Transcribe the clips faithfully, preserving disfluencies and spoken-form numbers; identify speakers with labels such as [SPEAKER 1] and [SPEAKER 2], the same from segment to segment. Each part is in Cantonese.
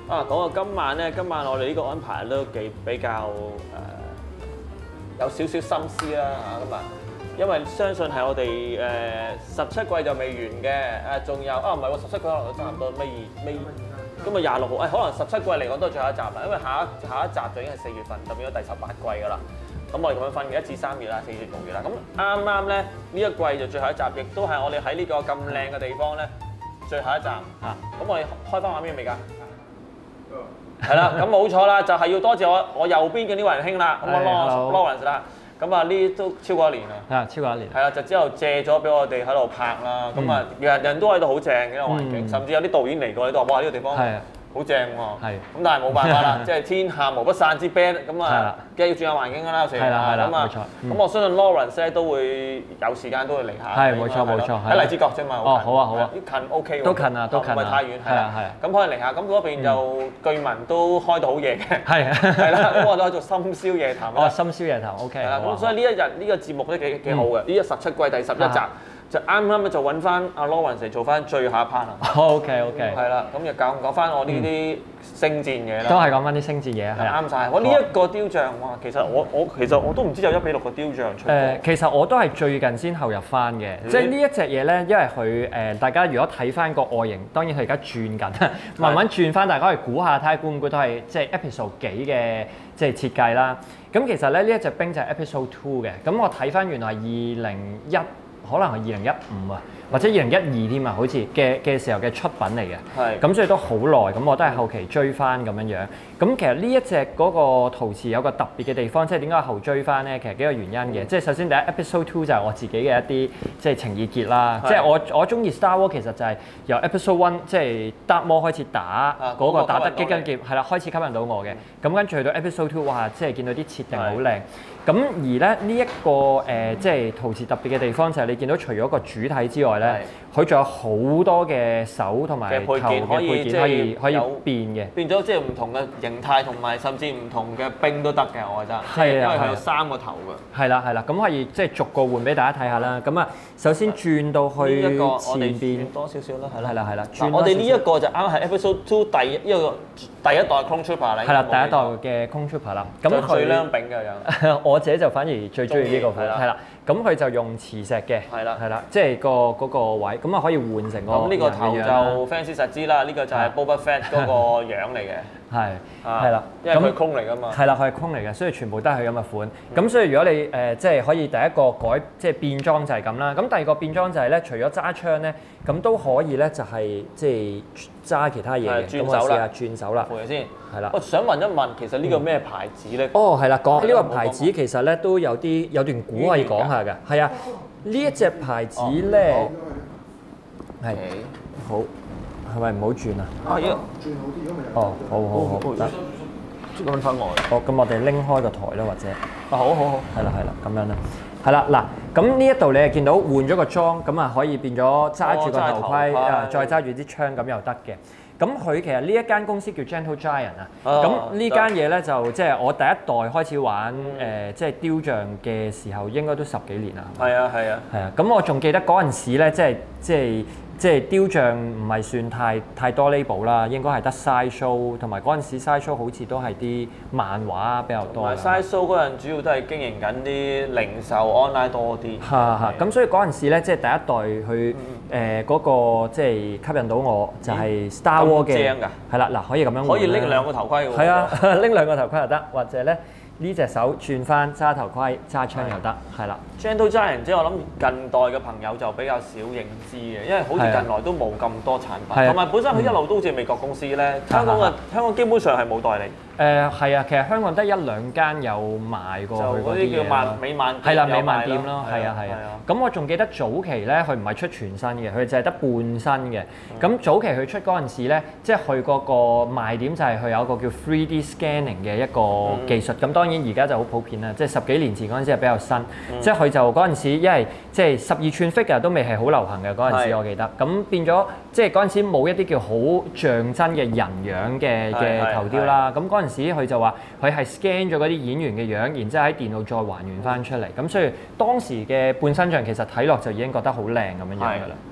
[SPEAKER 1] 啊，講到今晚咧，今晚我哋呢個安排都幾比較誒、呃、有少少心思啦嚇咁啊，因為相信係我哋誒十七季就未完嘅，誒仲有啊唔係喎，十七季可能都差唔多尾二尾，今日廿六號，誒、哎、可能十七季嚟講都係最後一集啦，因為下一下一集就已經係四月份，就變咗第十八季㗎啦。咁我哋咁樣分嘅，一至三月啦，四月六月啦。咁啱啱咧呢一季就最後一集，亦都係我哋喺呢個咁靚嘅地方咧最後一集嚇。咁、啊、我哋開翻畫面未㗎？係啦，咁冇錯啦，就係、是、要多謝我我右邊嘅呢位仁兄啦，咁我 Lawrence 啦，咁啊呢都超過一年啦，
[SPEAKER 2] 啊超過一年，
[SPEAKER 1] 係啦，就之後借咗俾我哋喺度拍啦，咁啊人人都喺度好正嘅環境，嗯、甚至有啲導演嚟過呢度，哇呢、這個地方好正喎，咁但係冇辦法啦，即係天下無不散之 band， 咁啊梗係要轉下環境㗎啦，有時係啦，咁啊咁我相信 Lawrence 咧都會有時間都會嚟下，
[SPEAKER 2] 係冇錯冇錯，
[SPEAKER 1] 喺荔枝角啫嘛，
[SPEAKER 2] 哦好啊好啊，
[SPEAKER 1] 近 OK 喎，
[SPEAKER 2] 都近啊都近啊，
[SPEAKER 1] 唔係太遠係啊係啊，咁可以嚟下，咁嗰邊就據聞都開到好夜嘅，係係啦，咁我哋可以做深宵夜談啦，
[SPEAKER 2] 哦深宵夜談 OK，係
[SPEAKER 1] 啦，咁所以呢一日呢個節目都幾幾好嘅，呢一十七季第十一集。就啱啱咧就揾翻阿 Lawrence 嚟做翻最後一 part 啦。
[SPEAKER 2] OK OK。
[SPEAKER 1] 係啦，咁就講講翻我呢啲星戰嘢啦。
[SPEAKER 2] 都係講翻啲星戰嘢，係
[SPEAKER 1] 啱晒。我呢一個雕像，哇，其實我我其實我都唔知有一比六個雕像出過。
[SPEAKER 2] 誒，其實我都係最近先後入翻嘅，即係呢一隻嘢咧，因為佢誒大家如果睇翻個外形，當然佢而家轉緊，慢慢轉翻，大家可以估下睇下估唔估到係即係 episode 幾嘅即係設計啦。咁其實咧呢一隻兵就係 episode two 嘅，咁我睇翻原來係二零一。可能係二零一五啊，或者二零一二添啊，好似嘅嘅時候嘅出品嚟嘅。係。咁所以都好耐，咁我都係後期追翻咁樣樣。咁其實呢一隻嗰個陶瓷有個特別嘅地方，即係點解後追翻咧？其實幾個原因嘅。即係首先第一 episode two 就係我自己嘅一啲即係情意結啦。即係我我中意 Star Wars 其實就係由 episode one 即係 Darth Maul 開始打嗰個打得激筋劍，係啦，開始吸引到我嘅。咁跟住去到 episode two，哇！即係見到啲設定好靚。咁而咧呢一個誒即係陶瓷特別嘅地方就係你見到除咗個主體之外咧，佢仲有好多嘅手同埋頭嘅配件可以可以變嘅，
[SPEAKER 1] 變咗即係唔同嘅形態同埋甚至唔同嘅兵都得嘅，我覺得。係啊，因為佢有三個頭㗎。係
[SPEAKER 2] 啦係啦，咁可以即係逐個換俾大家睇下啦。咁啊，首先轉到去前邊
[SPEAKER 1] 多少少啦，係啦
[SPEAKER 2] 係啦係啦。
[SPEAKER 1] 我哋呢一個就啱係 episode two 第一個第一代 Clone Trooper 嚟。
[SPEAKER 2] 係啦，第一代嘅 Clone Trooper 啦。咁佢
[SPEAKER 1] 最靚炳嘅樣。
[SPEAKER 2] 我自己就反而最中意呢個款，係啦。咁佢就用磁石嘅，係啦，係啦，即係個嗰個位，咁啊可以換成個
[SPEAKER 1] 咁呢個頭就 fans 實知啦，呢個就係 Boba Fett 嗰個樣嚟嘅，
[SPEAKER 2] 係係啦，
[SPEAKER 1] 因為佢係空嚟㗎嘛，
[SPEAKER 2] 係啦，佢係空嚟嘅，所以全部都係佢咁嘅款。咁所以如果你誒即係可以第一個改即係變裝就係咁啦，咁第二個變裝就係咧，除咗揸槍咧，咁都可以咧就係即係揸其他嘢嘅，
[SPEAKER 1] 轉手啦，
[SPEAKER 2] 轉手啦，
[SPEAKER 1] 扶佢先，
[SPEAKER 2] 係啦。
[SPEAKER 1] 我想問一問，其實呢個咩牌子咧？
[SPEAKER 2] 哦，係啦，講呢個牌子其實咧都有啲有段古可以講下㗎，係啊。呢一隻牌子咧係好，係咪唔好轉啊？
[SPEAKER 1] 啊，要
[SPEAKER 2] 轉好啲，如果咪哦，好好好，得，
[SPEAKER 1] 轉翻外。
[SPEAKER 2] 好，咁我哋拎開個台啦，或者
[SPEAKER 1] 啊，好好好，
[SPEAKER 2] 係啦係啦，咁樣啦，係啦嗱，咁呢一度你係見到換咗個裝，咁啊可以變咗揸住個頭盔啊，再揸住支槍咁又得嘅。咁佢其實呢一間公司叫 Gentle Giant 啊，咁呢間嘢咧就即係我第一代開始玩誒，即係雕像嘅時候應該都十幾年啦。
[SPEAKER 1] 係啊係啊。係
[SPEAKER 2] 啊，咁我仲記得嗰陣時咧，即係即係即係雕像唔係算太太多 label 啦，應該係得 side show，同埋嗰陣時 side show 好似都係啲漫畫比較多。
[SPEAKER 1] 同埋 side show 嗰陣主要都係經營緊啲零售 online 多啲。
[SPEAKER 2] 係係，咁所以嗰陣時咧，即係第一代去誒嗰個即係吸引到我，就係 Star Wars 嘅。係啦，嗱可以咁樣。
[SPEAKER 1] 可以拎兩個頭盔喎。
[SPEAKER 2] 係啊，拎兩個頭盔又得，或者咧。呢隻手轉翻揸頭盔揸槍又得，係啦。
[SPEAKER 1] Gentle Giant 即係我諗近代嘅朋友就比較少認知嘅，因為好似近來都冇咁多產品，同埋本身佢一路都好似美國公司咧，香港嘅香港基本上係冇代理。誒
[SPEAKER 2] 係啊，其實香港得一兩間有賣過佢嗰啲嘢啦。
[SPEAKER 1] 美萬
[SPEAKER 2] 係啦，美萬店咯，係啊係啊。咁我仲記得早期咧，佢唔係出全身嘅，佢就係得半身嘅。咁早期佢出嗰陣時咧，即係佢嗰個賣點就係佢有一個叫 three D scanning 嘅一個技術。咁當然而家就好普遍啦，即係十幾年前嗰陣時係比較新。即係佢就嗰陣時，因為即係十二寸 figure 都未係好流行嘅嗰陣時，我記得。咁變咗即係嗰陣時冇一啲叫好像真嘅人樣嘅嘅頭雕啦。咁嗰陣時佢就話佢係 scan 咗嗰啲演員嘅樣，然之後喺電腦再還原翻出嚟。咁所以當時嘅半身像其實睇落就已經覺得好靚咁樣樣㗎啦。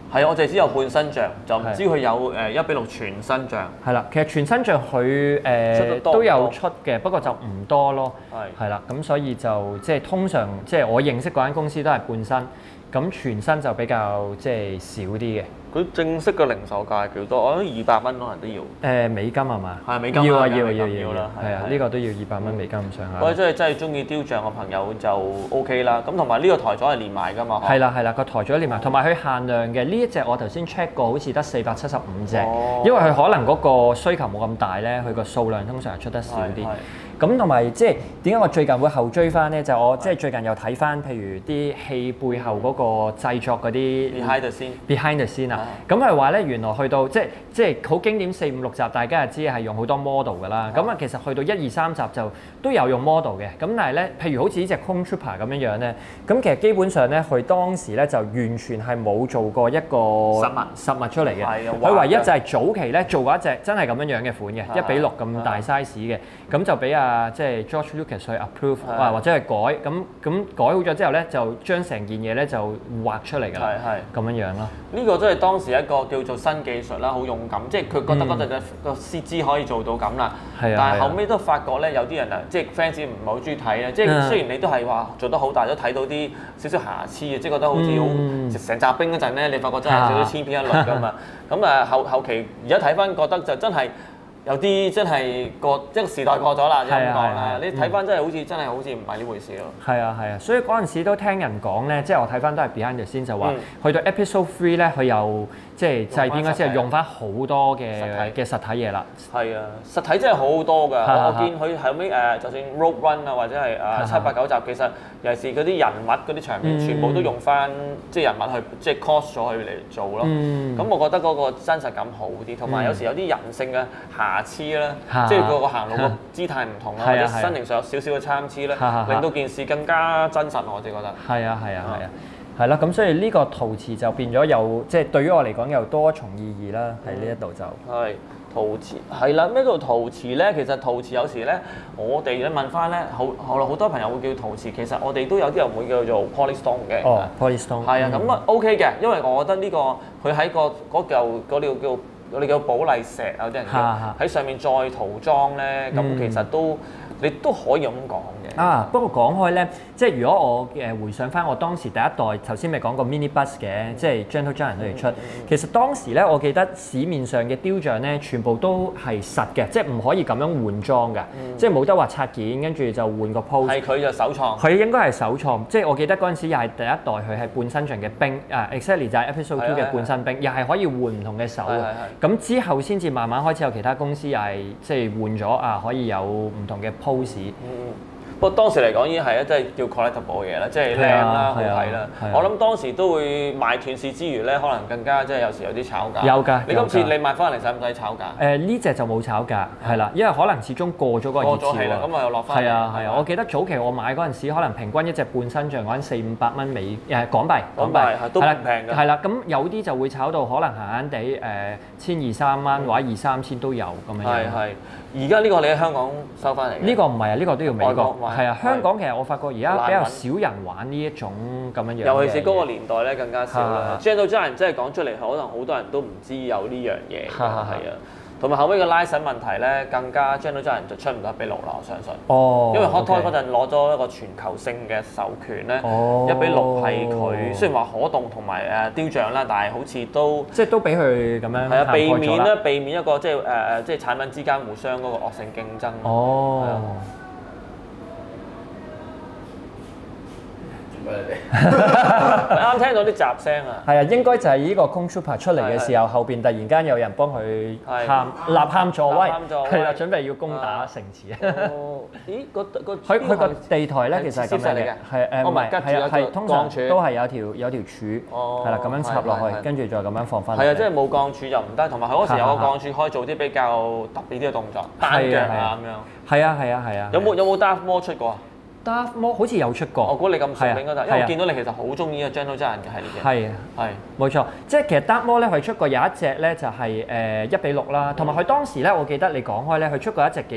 [SPEAKER 1] 係啊，我淨係知有半身像，就唔知佢有誒一比六全身像。
[SPEAKER 2] 係啦，其實全身像佢誒都有出嘅，不過就唔多咯。係係啦，咁所以就即係通常即係我認識嗰間公司都係半身，咁全身就比較即係少啲嘅。
[SPEAKER 1] 佢正式嘅零售價係幾多？我諗二百蚊可能都要。
[SPEAKER 2] 誒美金係嘛？
[SPEAKER 1] 係美金。
[SPEAKER 2] 要啊要要要
[SPEAKER 1] 啦，
[SPEAKER 2] 係啊，呢個都要二百蚊美金咁上下。
[SPEAKER 1] 我真係真係中意雕像嘅朋友就 O K 啦。咁同埋呢個台座係連埋㗎嘛？
[SPEAKER 2] 係啦係啦，個台座連埋，同埋佢限量嘅呢一隻我頭先 check 過，好似得四百七十五隻，因為佢可能嗰個需求冇咁大咧，佢個數量通常係出得少啲。咁同埋即係點解我最近會後追翻咧？就我即係最近又睇翻，譬如啲戲背後嗰個製作嗰啲
[SPEAKER 1] behind the scene
[SPEAKER 2] behind the scene 啊。咁係話咧，原來去到即係即係好經典四五六集，大家就知係用好多 model 㗎啦。咁啊，其實去到一二三集就都有用 model 嘅。咁但係咧，譬如好似呢隻 Clone Trooper 咁樣樣咧，咁其實基本上咧，佢當時咧就完全係冇做過一個實物實物出嚟嘅。佢唯一就係早期咧做過一隻真係咁樣樣嘅款嘅，一比六咁大 size 嘅，咁就俾啊。啊，即係 George Lucas 去 approve 啊，或者係改咁咁改好咗之後咧，就將成件嘢咧就畫出嚟㗎啦，咁樣樣咯。
[SPEAKER 1] 呢個真係當時一個叫做新技術啦，好勇敢，即係佢覺得嗰陣嘅個 C G 可以做到咁啦。係啊。但係後尾都發覺咧，有啲人啊，即係 fans 唔係好中意睇咧。即係雖然你都係話做得好，但係都睇到啲少少瑕疵嘅，即係覺得好似好成集兵嗰陣咧，你發覺真係少少千篇一律㗎嘛。咁啊後後期而家睇翻覺得就真係。有啲真係過一個時代過咗啦，咁講啦。你睇翻真係好似真係好似唔係呢回事咯。
[SPEAKER 2] 係啊係啊，所以嗰陣時都聽人講咧，即係我睇翻都係 behind the scene就話，去到 episode three 咧，佢又即係製片嗰時係用翻好多嘅嘅實體嘢啦。係啊，
[SPEAKER 1] 實體真係好好多㗎。我見佢後尾誒，就算 Rogue One 啊，或者係誒七八九集，其實尤其是嗰啲人物嗰啲場面，全部都用翻即係人物去即係 cos 咗佢嚟做咯。咁我覺得嗰個真實感好啲，同埋有時有啲人性嘅瑕疵啦，即係個個行路個姿態唔同啦，或者身形上有少少嘅參差啦，令到件事更加真實，我自己覺得。
[SPEAKER 2] 係啊係啊係啊，係啦，咁所以呢個陶瓷就變咗有即係對於我嚟講有多重意義啦，喺呢一度就。
[SPEAKER 1] 係陶瓷係啦，咩叫陶瓷咧？其實陶瓷有時咧，我哋咧問翻咧，好後來好多朋友會叫陶瓷，其實我哋都有啲人會叫做 polystone 嘅。
[SPEAKER 2] 哦 polystone。係
[SPEAKER 1] 啊，咁啊 OK 嘅，因為我覺得呢個佢喺個嗰嚿嗰條叫我哋叫寶麗石有啲人叫喺上面再塗裝咧，咁其實都你都可以咁講嘅。
[SPEAKER 2] 啊，不過講開咧，即係如果我誒回想翻我當時第一代頭先咪講過 mini bus 嘅，即係 Gentle Giant 佢哋出，其實當時咧我記得市面上嘅雕像咧全部都係實嘅，即係唔可以咁樣換裝㗎，即係冇得話拆件跟住就換個 pose。係
[SPEAKER 1] 佢就首創。
[SPEAKER 2] 佢應該係首創，即係我記得嗰陣時又係第一代佢係半身像嘅兵，啊 exactly 就係 Episode Two 嘅半身兵，又係可以換唔同嘅手嘅。咁之後先至慢慢開始有其他公司又係即係換咗啊，可以有唔同嘅 pose。
[SPEAKER 1] 嗯，不過當時嚟講已經係一真係叫 collectible 嘅嘢啦，即係靚啦、好睇啦。我諗當時都會賣斷市之餘咧，可能更加即係有時有啲炒價。
[SPEAKER 2] 有㗎。
[SPEAKER 1] 你今次你買翻嚟使唔使炒價？
[SPEAKER 2] 誒呢隻就冇炒價，係啦，因為可能始終過咗嗰個熱潮啊。
[SPEAKER 1] 咁啊又落翻。
[SPEAKER 2] 係啊係啊，我記得早期我買嗰陣時，可能平均一隻半身像嗰陣四五百蚊美誒港幣。
[SPEAKER 1] 港幣都唔平㗎。
[SPEAKER 2] 係啦，咁有啲就會炒到可能閒閒地誒千二三蚊或者二三千都有咁樣。
[SPEAKER 1] 係係。而家呢個你喺香港收翻嚟嘅？
[SPEAKER 2] 呢個唔係啊，呢個都要美國。係啊，香港其實我發覺而家比較少人玩呢一種咁樣樣。
[SPEAKER 1] 尤其是嗰個年代咧，更加少啦。Gentle Giant真係講出嚟，可能好多人都唔知有呢樣嘢。係啊。同埋後尾嘅拉繩問題咧，更加 Gentle Giant就出唔到一比六啦，我相信。哦。因為 Hot Toys 嗰陣攞咗一個全球性嘅授權咧，一比六係佢雖然話可動同埋誒雕像啦，但係好似都
[SPEAKER 2] 即係都俾佢咁樣。係
[SPEAKER 1] 啊，避免咧，避免一個即係誒誒，即係產品之間互相嗰個惡性競爭。
[SPEAKER 2] 哦。
[SPEAKER 1] 啱聽到啲雜聲啊！
[SPEAKER 2] 係啊，應該就係呢個 Clone Trooper 出嚟嘅時候，後邊突然間有人幫佢喊吶喊助威，係啦，準備要攻打城池啊！
[SPEAKER 1] 咦，個個
[SPEAKER 2] 佢佢個地台咧其實係咁樣嘅，係誒唔係係啊係通常都係有條有條柱，係啦咁樣插落去，跟住再咁樣放翻。
[SPEAKER 1] 係啊，即係冇鋼柱就唔得，同埋佢嗰時有個鋼柱可以做啲比較特別啲嘅動作，單腳啊咁樣。係
[SPEAKER 2] 啊係啊係啊！
[SPEAKER 1] 有冇有冇 Darth Maul 出過啊？
[SPEAKER 2] Darth Maul 好似有出過，
[SPEAKER 1] 我估你咁熟應該得，因為我見到你其實好中意嘅 Gentle Giant 嘅系列嘅。
[SPEAKER 2] 係係冇錯，即係其實 Darth Maul 咧，佢出過有一隻咧就係誒一比六啦，同埋佢當時咧，我記得你講開咧，佢出過一隻幾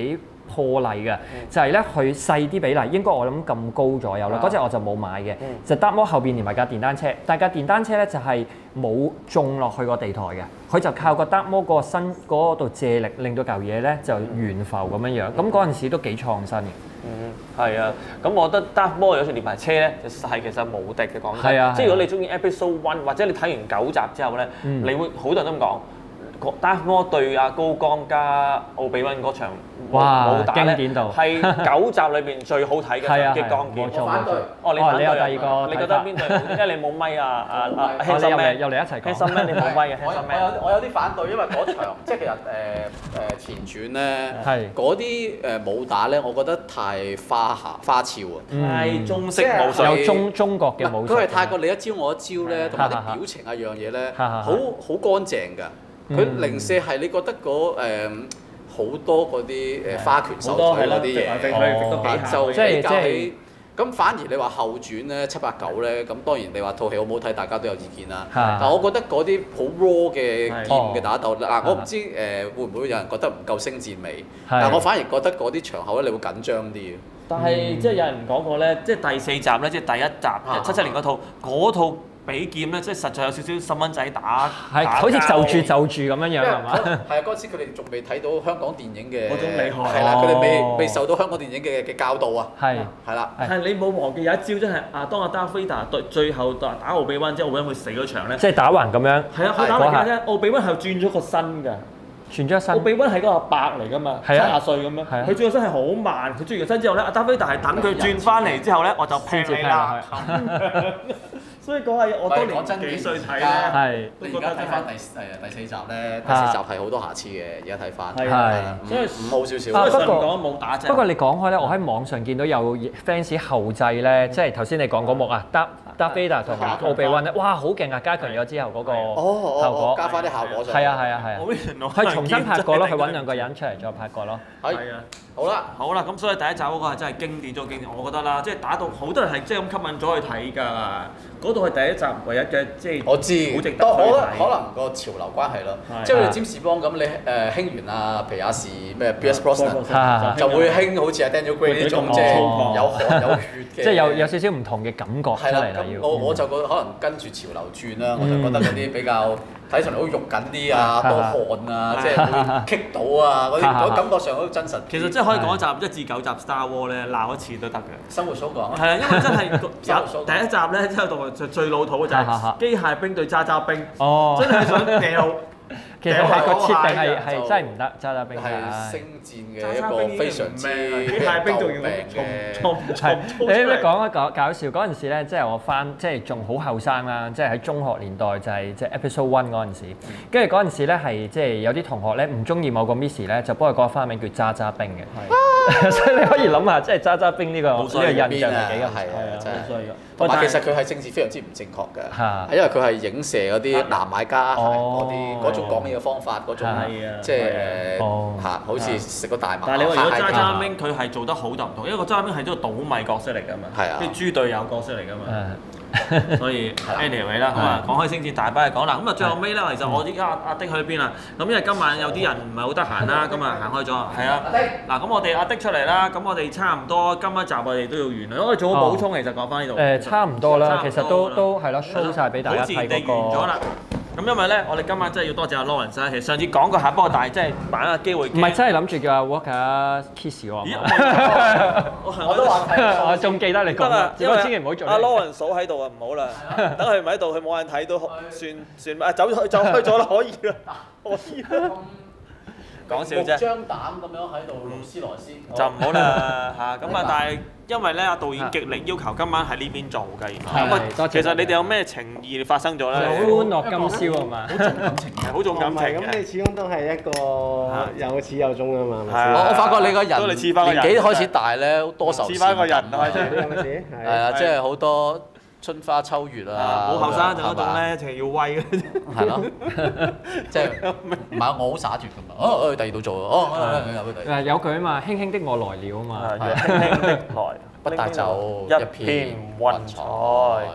[SPEAKER 2] 破例嘅，就係咧佢細啲比例，應該我諗咁高左右啦。嗰隻我就冇買嘅，就 Dark Mode 後邊連埋架電單車，但架電單車咧就係冇種落去個地台嘅，佢就靠個 Dark Mode 嗰個身嗰度借力，令到嚿嘢咧就懸浮咁樣樣。咁嗰陣時都幾創新嘅。
[SPEAKER 1] 嗯，係啊，咁我覺得 Dark Mode 有時連埋車咧，就係其實無敵嘅講真。
[SPEAKER 2] 係啊，
[SPEAKER 1] 即係如果你中意 Episode One，或者你睇完九集之後咧，你會好多人都咁講。Darth Maul 對阿高剛加奧比溫嗰場武打咧，係九集裏邊最好睇嘅場激光劍。
[SPEAKER 2] 我反對。
[SPEAKER 1] 哦，你反對。
[SPEAKER 2] 你有第二個？
[SPEAKER 1] 你覺得邊隊？因為你冇咪啊！啊啊！輕心咩？
[SPEAKER 2] 又嚟一齊講。
[SPEAKER 1] 輕心咩？你冇咪嘅。
[SPEAKER 3] 我有我有啲反對，因為嗰場即係其實誒誒前傳咧，嗰啲誒武打咧，我覺得太花下花俏啊，
[SPEAKER 1] 太中式武術，
[SPEAKER 2] 有中中國嘅武術。
[SPEAKER 3] 佢係太過你一招我一招咧，同埋啲表情啊樣嘢咧，好好乾淨㗎。佢零舍係你覺得嗰誒好多嗰啲誒花拳繡腿嗰啲嘢，就比較起咁反而你話後傳咧七八九咧，咁當然你話套戲好唔好睇，大家都有意見啦。但係我覺得嗰啲好 raw 嘅劍嘅打鬥嗱，我唔知誒會唔會有人覺得唔夠星戰美，但我反而覺得嗰啲場口咧你會緊張啲。
[SPEAKER 1] 但係即係有人講過咧，即係第四集咧，即係第一集七七年嗰套嗰套。比劍咧，即係實在有少少細蚊仔打，
[SPEAKER 2] 係好似就住就住咁樣樣係嘛？
[SPEAKER 3] 係啊，嗰陣時佢哋仲未睇到香港電影嘅
[SPEAKER 1] 嗰種厲害，
[SPEAKER 3] 係啦，佢哋未未受到香港電影嘅嘅教導啊。
[SPEAKER 2] 係
[SPEAKER 3] 係啦。
[SPEAKER 1] 係你冇忘記有一招真係啊，當阿 Darth Vader 對最後打打奧比溫之後，奧比溫會死嗰場咧。
[SPEAKER 2] 即係打橫咁樣。
[SPEAKER 1] 係啊，佢打橫嘅啫，奧比溫係轉咗個身㗎。
[SPEAKER 2] 轉咗個身。
[SPEAKER 1] 奧比溫係嗰個阿伯嚟㗎嘛，七廿歲咁樣。佢轉個身係好慢，佢轉完身之後咧，阿 Darth Vader 係等佢轉翻嚟之後咧，我就劈你啦。所以講係我當年幾歲睇咧，
[SPEAKER 2] 係
[SPEAKER 3] 你而家睇翻第誒第四集咧，第四集係好多瑕疵嘅，而家睇翻
[SPEAKER 2] 係，
[SPEAKER 3] 所以唔好少少。
[SPEAKER 2] 不過
[SPEAKER 1] 冇打啫。
[SPEAKER 2] 不過你講開咧，我喺網上見到有 fans 後製咧，即係頭先你講嗰幕啊，Darth Darth Vader 同奧比溫咧，哇好勁啊！加強咗之後嗰個效果，
[SPEAKER 3] 加翻啲效果上。
[SPEAKER 2] 係啊係啊係啊，佢重新拍過咯，佢揾兩個人出嚟再拍過咯。
[SPEAKER 3] 係啊，好啦
[SPEAKER 1] 好啦，咁所以第一集嗰個係真係經典咗經典，我覺得啦，即係打到好多人係即係咁吸引咗去睇㗎。嗰度係第一集唯一嘅，即係
[SPEAKER 3] 我知，
[SPEAKER 1] 好值得
[SPEAKER 3] 我覺得可能個潮流關係咯，即係好似詹士邦咁，你誒興完啊皮亞士咩 B S Brosnan 就會興好似阿 Daniel Craig 呢種即係有汗有血嘅，
[SPEAKER 2] 即係有有少少唔同嘅感覺出嚟啦。要
[SPEAKER 3] 我我就覺得可能跟住潮流轉啦，我就覺得嗰啲比較睇上嚟好肉緊啲啊，多汗啊，即係會棘到啊，嗰啲嗰感覺上好真實。
[SPEAKER 1] 其實即係可以講一集一至九集 Star Wars 咧鬧一次都得嘅。
[SPEAKER 3] 生活所講
[SPEAKER 1] 係啊，因為真係有第一集咧，之後到就最老土嘅就係機械兵對渣渣兵，真係想掉。
[SPEAKER 2] 其實係個設定係係真係唔得，渣渣兵
[SPEAKER 3] 係星戰嘅一個非常之
[SPEAKER 1] 機械兵仲要重重重。
[SPEAKER 2] 你咩講一講搞笑嗰陣時咧，即係我翻即係仲好後生啦，即係喺中學年代就係即係 Episode One 嗰陣時，跟住嗰陣時咧係即係有啲同學咧唔中意某個 Miss 咧，就幫佢改花名叫渣渣兵嘅，所以你可以諗下，即係渣渣兵呢個呢個印象係幾咁係啊，真係。
[SPEAKER 3] 同埋其實佢係政治非常之唔正確嘅，因為佢係影射嗰啲南買家嗰啲嗰種講嘢嘅方法，嗰種即係誒嚇，好似食個大麻。
[SPEAKER 1] 但係你話如果渣渣兵佢係做得好就唔同，因為個渣渣兵係一個倒米角色嚟㗎嘛，啲豬隊友角色嚟㗎嘛。所以 anyway 啦，咁啊講開星戰大把嘢講啦，咁啊最後尾咧，其實我依家阿阿的去邊啦？咁因為今晚有啲人唔係好得閒啦，咁啊行開咗，係啊。嗱咁我哋阿的出嚟啦，咁我哋差唔多今一集我哋都要完啦，我哋做好補充其實講翻呢度。
[SPEAKER 2] 誒差唔多啦，其實都都係咯 show 曬俾大家睇嗰個。
[SPEAKER 1] 完咗啦。咁因為咧，我哋今晚真係要多謝阿 Lawrence 啦。其實上次講過下，不過但係真係把握機會。唔
[SPEAKER 2] 係真係諗住叫阿 Walker kiss 我。
[SPEAKER 1] 咦？
[SPEAKER 3] 我都話睇，
[SPEAKER 2] 我仲記得你講啦。因為千祈唔好做。
[SPEAKER 1] 阿 Lawrence 嫂喺度啊，唔好啦。等佢唔喺度，佢冇人睇都算算啊，走咗走開咗啦，可以啦，可以啦。講笑啫。
[SPEAKER 3] 張膽咁樣喺度勞斯萊斯。
[SPEAKER 1] 就唔好啦嚇，咁啊但係因為咧阿導演極力要求今晚喺呢邊做嘅，咁啊其實你哋有咩情義發生咗咧？
[SPEAKER 2] 歡樂今宵啊嘛，
[SPEAKER 3] 好重感情嘅，
[SPEAKER 1] 好重感情嘅。
[SPEAKER 4] 咁你始終都係一個有始有終啊嘛。
[SPEAKER 3] 我我發覺你個人年紀開始大咧，多愁善感。
[SPEAKER 1] 似翻個人係
[SPEAKER 4] 咪？
[SPEAKER 3] 係啊，即係好多春花秋月啊！
[SPEAKER 1] 好後生就嗰種咧，淨係要威嘅啫。
[SPEAKER 3] 係咯，即係唔係我好灑脱㗎嘛？哦，去第二度做哦，
[SPEAKER 2] 誒有句啊嘛，輕輕的我來了啊嘛，
[SPEAKER 1] 輕輕的來，
[SPEAKER 3] 不帶走
[SPEAKER 1] 一片雲彩。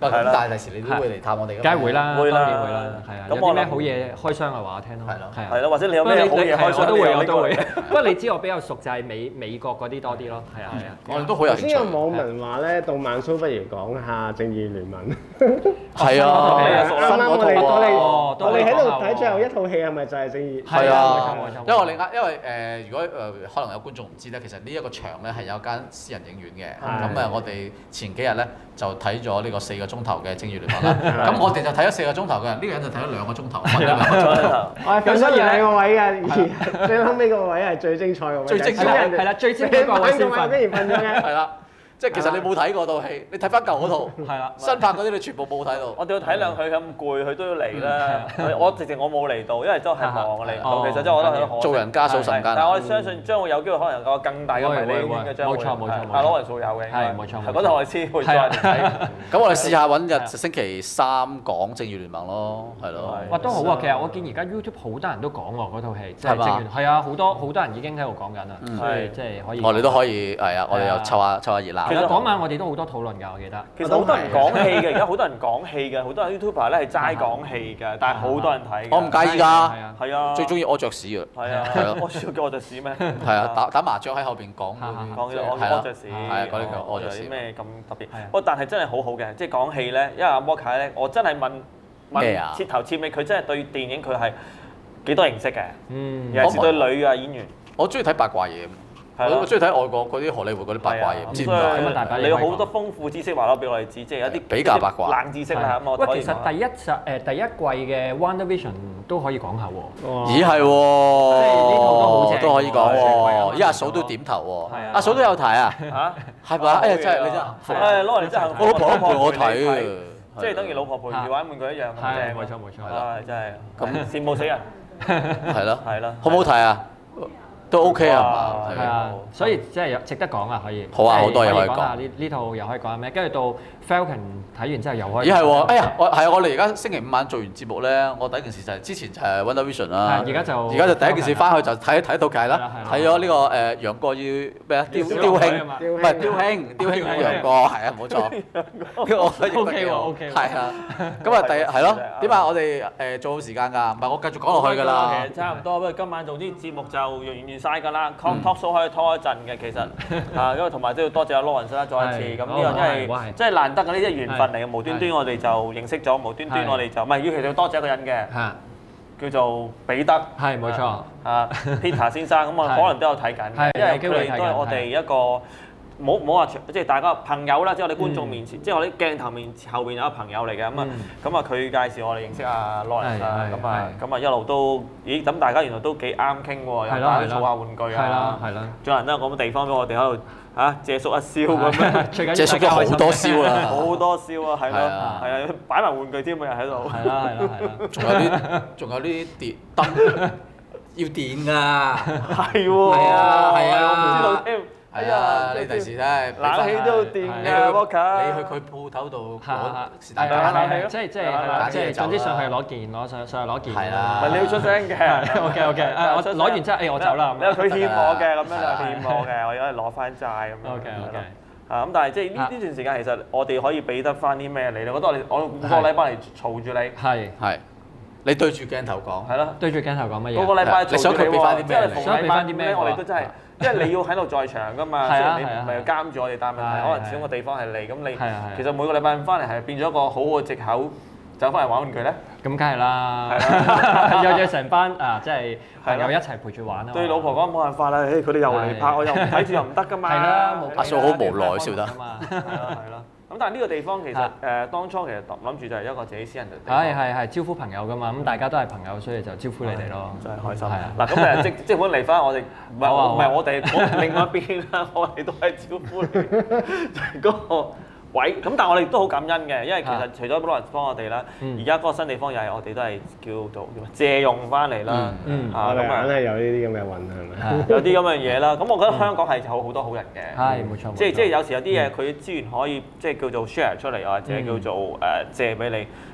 [SPEAKER 3] 咁但係第時你都會嚟探我哋㗎。
[SPEAKER 2] 梗係會啦，
[SPEAKER 1] 會啦，
[SPEAKER 2] 當然會啦，係啊。有啲咩好嘢開箱嘅話我聽咯。
[SPEAKER 3] 係咯，
[SPEAKER 2] 係啊。
[SPEAKER 1] 係咯，或者你有咩好嘢開箱，
[SPEAKER 2] 我都會，我都會。不過你知我比較熟就係美美國嗰啲多啲咯，係啊係啊。
[SPEAKER 3] 我哋都好有興趣。
[SPEAKER 4] 先有網民話咧，動漫 show 不如講下正義聯盟。
[SPEAKER 3] 係啊，
[SPEAKER 4] 啱啱我哋我哋
[SPEAKER 2] 哦
[SPEAKER 4] 我哋喺度睇最後一套戲係咪就係正義？
[SPEAKER 3] 係啊，
[SPEAKER 2] 冇錯冇錯
[SPEAKER 3] 因為我哋啱，因為誒，如果誒可能有觀眾唔知咧，其實呢一個場咧係有間私人影院嘅。咁誒，我哋前幾日咧就睇咗呢個四個鐘頭嘅正義聯盟啦。咁我哋就睇咗四個鐘頭嘅，呢個人就睇咗兩個鐘頭。
[SPEAKER 4] 我係瞓咗兩個位嘅，而最後尾個位係最精彩嘅位。最
[SPEAKER 2] 精彩係啦，最精彩個位先瞓。
[SPEAKER 4] 竟然瞓咗嘅。
[SPEAKER 3] 係啦。即係其實你冇睇過套戲，你睇翻舊嗰套，
[SPEAKER 2] 係啦，
[SPEAKER 3] 新拍嗰啲你全部冇睇到。
[SPEAKER 1] 我哋要體諒佢咁攰，佢都要嚟啦。我直情我冇嚟到，因為都係忙我嚟唔到。其實真係我覺得佢
[SPEAKER 3] 做人家數神間。
[SPEAKER 1] 但係我相信將會有機會可能有個更大嘅迷你影嘅將會。
[SPEAKER 2] 冇錯冇錯。
[SPEAKER 1] 但係攞人數有嘅。
[SPEAKER 2] 係冇錯。
[SPEAKER 1] 係嗰度我先會再睇。
[SPEAKER 3] 咁我哋試下揾日星期三講正義聯盟咯，係咯。
[SPEAKER 2] 哇，都好啊！其實我見而家 YouTube 好多人都講喎嗰套戲，即係正義。係啊，好多好多人已經喺度講緊啦，所以即係可以。
[SPEAKER 3] 我哋都可以係啊！我哋又湊下湊下熱鬧。
[SPEAKER 2] 其實嗰晚我哋都好多討論㗎，我記得。
[SPEAKER 1] 其實好多人講戲嘅，而家好多人講戲嘅，好多 YouTuber 咧係齋講戲㗎，但係好多人睇。
[SPEAKER 3] 我唔介意㗎，
[SPEAKER 1] 係啊，
[SPEAKER 3] 最中意屙雀屎㗎。
[SPEAKER 1] 係啊，係咯，我笑叫屙雀屎咩？
[SPEAKER 3] 係啊，打打麻雀喺後邊講
[SPEAKER 1] 講嘅我屙雀屎，
[SPEAKER 3] 係啊，嗰啲叫屙雀屎。
[SPEAKER 1] 有啲咩咁特別？不過但係真係好好嘅，即係講戲咧，因為阿摩卡咧，我真係問問徹頭徹尾，佢真係對電影佢係幾多認識嘅，尤其是對女嘅演員。
[SPEAKER 3] 我中意睇八卦嘢。我中意睇外國嗰啲荷里活嗰啲八卦嘢，唔知點解。
[SPEAKER 1] 你有好多豐富知識話咗俾我哋知，即係有啲
[SPEAKER 3] 比較八卦
[SPEAKER 1] 冷知識啦。咁我
[SPEAKER 2] 喂，其實第一集誒第一季嘅《WandaVision》都可以講下喎。
[SPEAKER 3] 咦係喎，
[SPEAKER 2] 即係呢套都好正，
[SPEAKER 3] 都可以講喎。咦阿嫂都點頭喎，阿嫂都有睇啊？嚇係咪？哎呀真係你真係，
[SPEAKER 1] 誒攞嚟真係
[SPEAKER 3] 我老婆都陪我睇嘅，
[SPEAKER 1] 即係等於老婆陪住玩玩具一樣咁正。
[SPEAKER 2] 冇錯冇錯。
[SPEAKER 1] 啊真係咁羨慕死人。
[SPEAKER 3] 係咯
[SPEAKER 1] 係咯。
[SPEAKER 3] 好唔好睇啊？都 OK 啊嘛，
[SPEAKER 2] 係啊，所以即係有值得講啊，可以。
[SPEAKER 3] 好啊，好多嘢可以講。
[SPEAKER 2] 呢呢套又可以講下咩？跟住到 Falcon 睇完之後又可以。
[SPEAKER 3] 咦係喎，哎呀，我係啊，我哋而家星期五晚做完節目咧，我第一件事就係之前就係 WandaVision 啦。
[SPEAKER 2] 而家就
[SPEAKER 3] 而家就第一件事翻去就睇睇套劇啦，睇咗呢個誒楊過要咩啊？雕雕兄，唔係雕兄，雕兄與楊過係啊，冇錯。我
[SPEAKER 2] OK 喎 OK 喎。
[SPEAKER 3] 係啊，咁啊第係咯，點啊？我哋誒做好時間㗎，唔係我繼續講落去㗎啦。
[SPEAKER 1] 其實差唔多，不過今晚做啲節目就完完晒㗎啦。talk show 可以拖一陣嘅，其實啊，因為同埋都要多謝阿 Lawrence 啦，再一次咁呢個真係真係難得嘅呢啲緣分嚟嘅，無端端我哋就認識咗，無端端我哋就唔係要其實要多謝一個人嘅，叫做彼得，
[SPEAKER 2] 係冇錯
[SPEAKER 1] 啊 Peter 先生，咁我可能都有睇緊，因為佢哋都係我哋一個。冇冇話即係大家朋友啦，即係我哋觀眾面前，即係我哋鏡頭面後邊有個朋友嚟嘅咁啊，咁啊佢介紹我哋認識阿 Lawrence 啦，咁啊咁啊一路都咦咁大家原來都幾啱傾喎，又買啲儲下玩具啊，仲有人都有咁嘅地方俾我哋喺度嚇借宿一宵咁樣，
[SPEAKER 3] 借宿咗好多宵啦，
[SPEAKER 1] 好多宵啊，係咯，係啊，擺埋玩具添啊，喺度，
[SPEAKER 2] 係啦係啦係啦，
[SPEAKER 3] 仲有啲仲有啲電燈要電㗎，
[SPEAKER 1] 係喎，
[SPEAKER 3] 係啊係啊，
[SPEAKER 1] 我唔知道添。
[SPEAKER 3] 係啊！你第時真係
[SPEAKER 1] 冷氣都要電㗎，Walker。
[SPEAKER 3] 你去佢鋪頭度攞是但
[SPEAKER 2] 係係即係即係即係總之上去攞件，攞上上去攞件。
[SPEAKER 3] 係啦。
[SPEAKER 1] 唔係你要出聲嘅。
[SPEAKER 2] OK OK，誒我攞完之後，誒我走啦。
[SPEAKER 1] 你話佢欠我嘅，咁樣就欠我嘅，我而家攞翻債咁樣。
[SPEAKER 2] OK OK。
[SPEAKER 1] 啊咁，但係即係呢呢段時間，其實我哋可以俾得翻啲咩你？你覺得我哋我五個禮拜嚟嘈住你。
[SPEAKER 2] 係
[SPEAKER 3] 係。你對住鏡頭講。
[SPEAKER 1] 係咯。對
[SPEAKER 2] 住鏡頭講乜嘢？
[SPEAKER 1] 個個禮拜
[SPEAKER 3] 你想佢俾翻啲咩你？
[SPEAKER 1] 想俾翻啲咩？我哋都真係。因為你要喺度在場㗎嘛，雖然你唔係監住我哋，但係問題可能始終個地方係你，咁你其實每個禮拜五翻嚟係變咗一個好好嘅藉口，走翻嚟玩玩具咧。咁
[SPEAKER 2] 梗係啦，約咗成班啊，即係朋友一齊陪住玩啊嘛。
[SPEAKER 1] 對老婆講冇辦法啦，誒佢哋又嚟拍，我又睇住又唔得㗎嘛。係
[SPEAKER 2] 啦，
[SPEAKER 3] 阿嫂好無奈笑得。
[SPEAKER 1] 係咯係咯。咁但係呢個地方其實誒當初其實諗住就係一個自己私人嘅地方。
[SPEAKER 2] 係係係招呼朋友㗎嘛，咁大家都係朋友，所以就招呼你哋咯。
[SPEAKER 1] 真係開心。
[SPEAKER 2] 係啊。
[SPEAKER 1] 嗱咁誒即即管嚟翻我哋，唔係唔係我哋，我另外一邊啦，我哋都係招呼你，就係嗰個位。咁但係我哋都好感恩嘅，因為其實除咗 Lawrence 幫我哋啦，而家嗰個新地方又係我哋都係叫做借用翻嚟啦。
[SPEAKER 4] 嗯。啊咁啊，梗係有呢啲咁嘅運係咪？
[SPEAKER 1] 有啲咁嘅嘢啦。咁我覺得香港係有好多好人嘅。
[SPEAKER 2] 係冇錯。
[SPEAKER 1] 即係即係有時有啲嘢佢資源可以即係叫做 share 出嚟，或者叫做誒借俾你。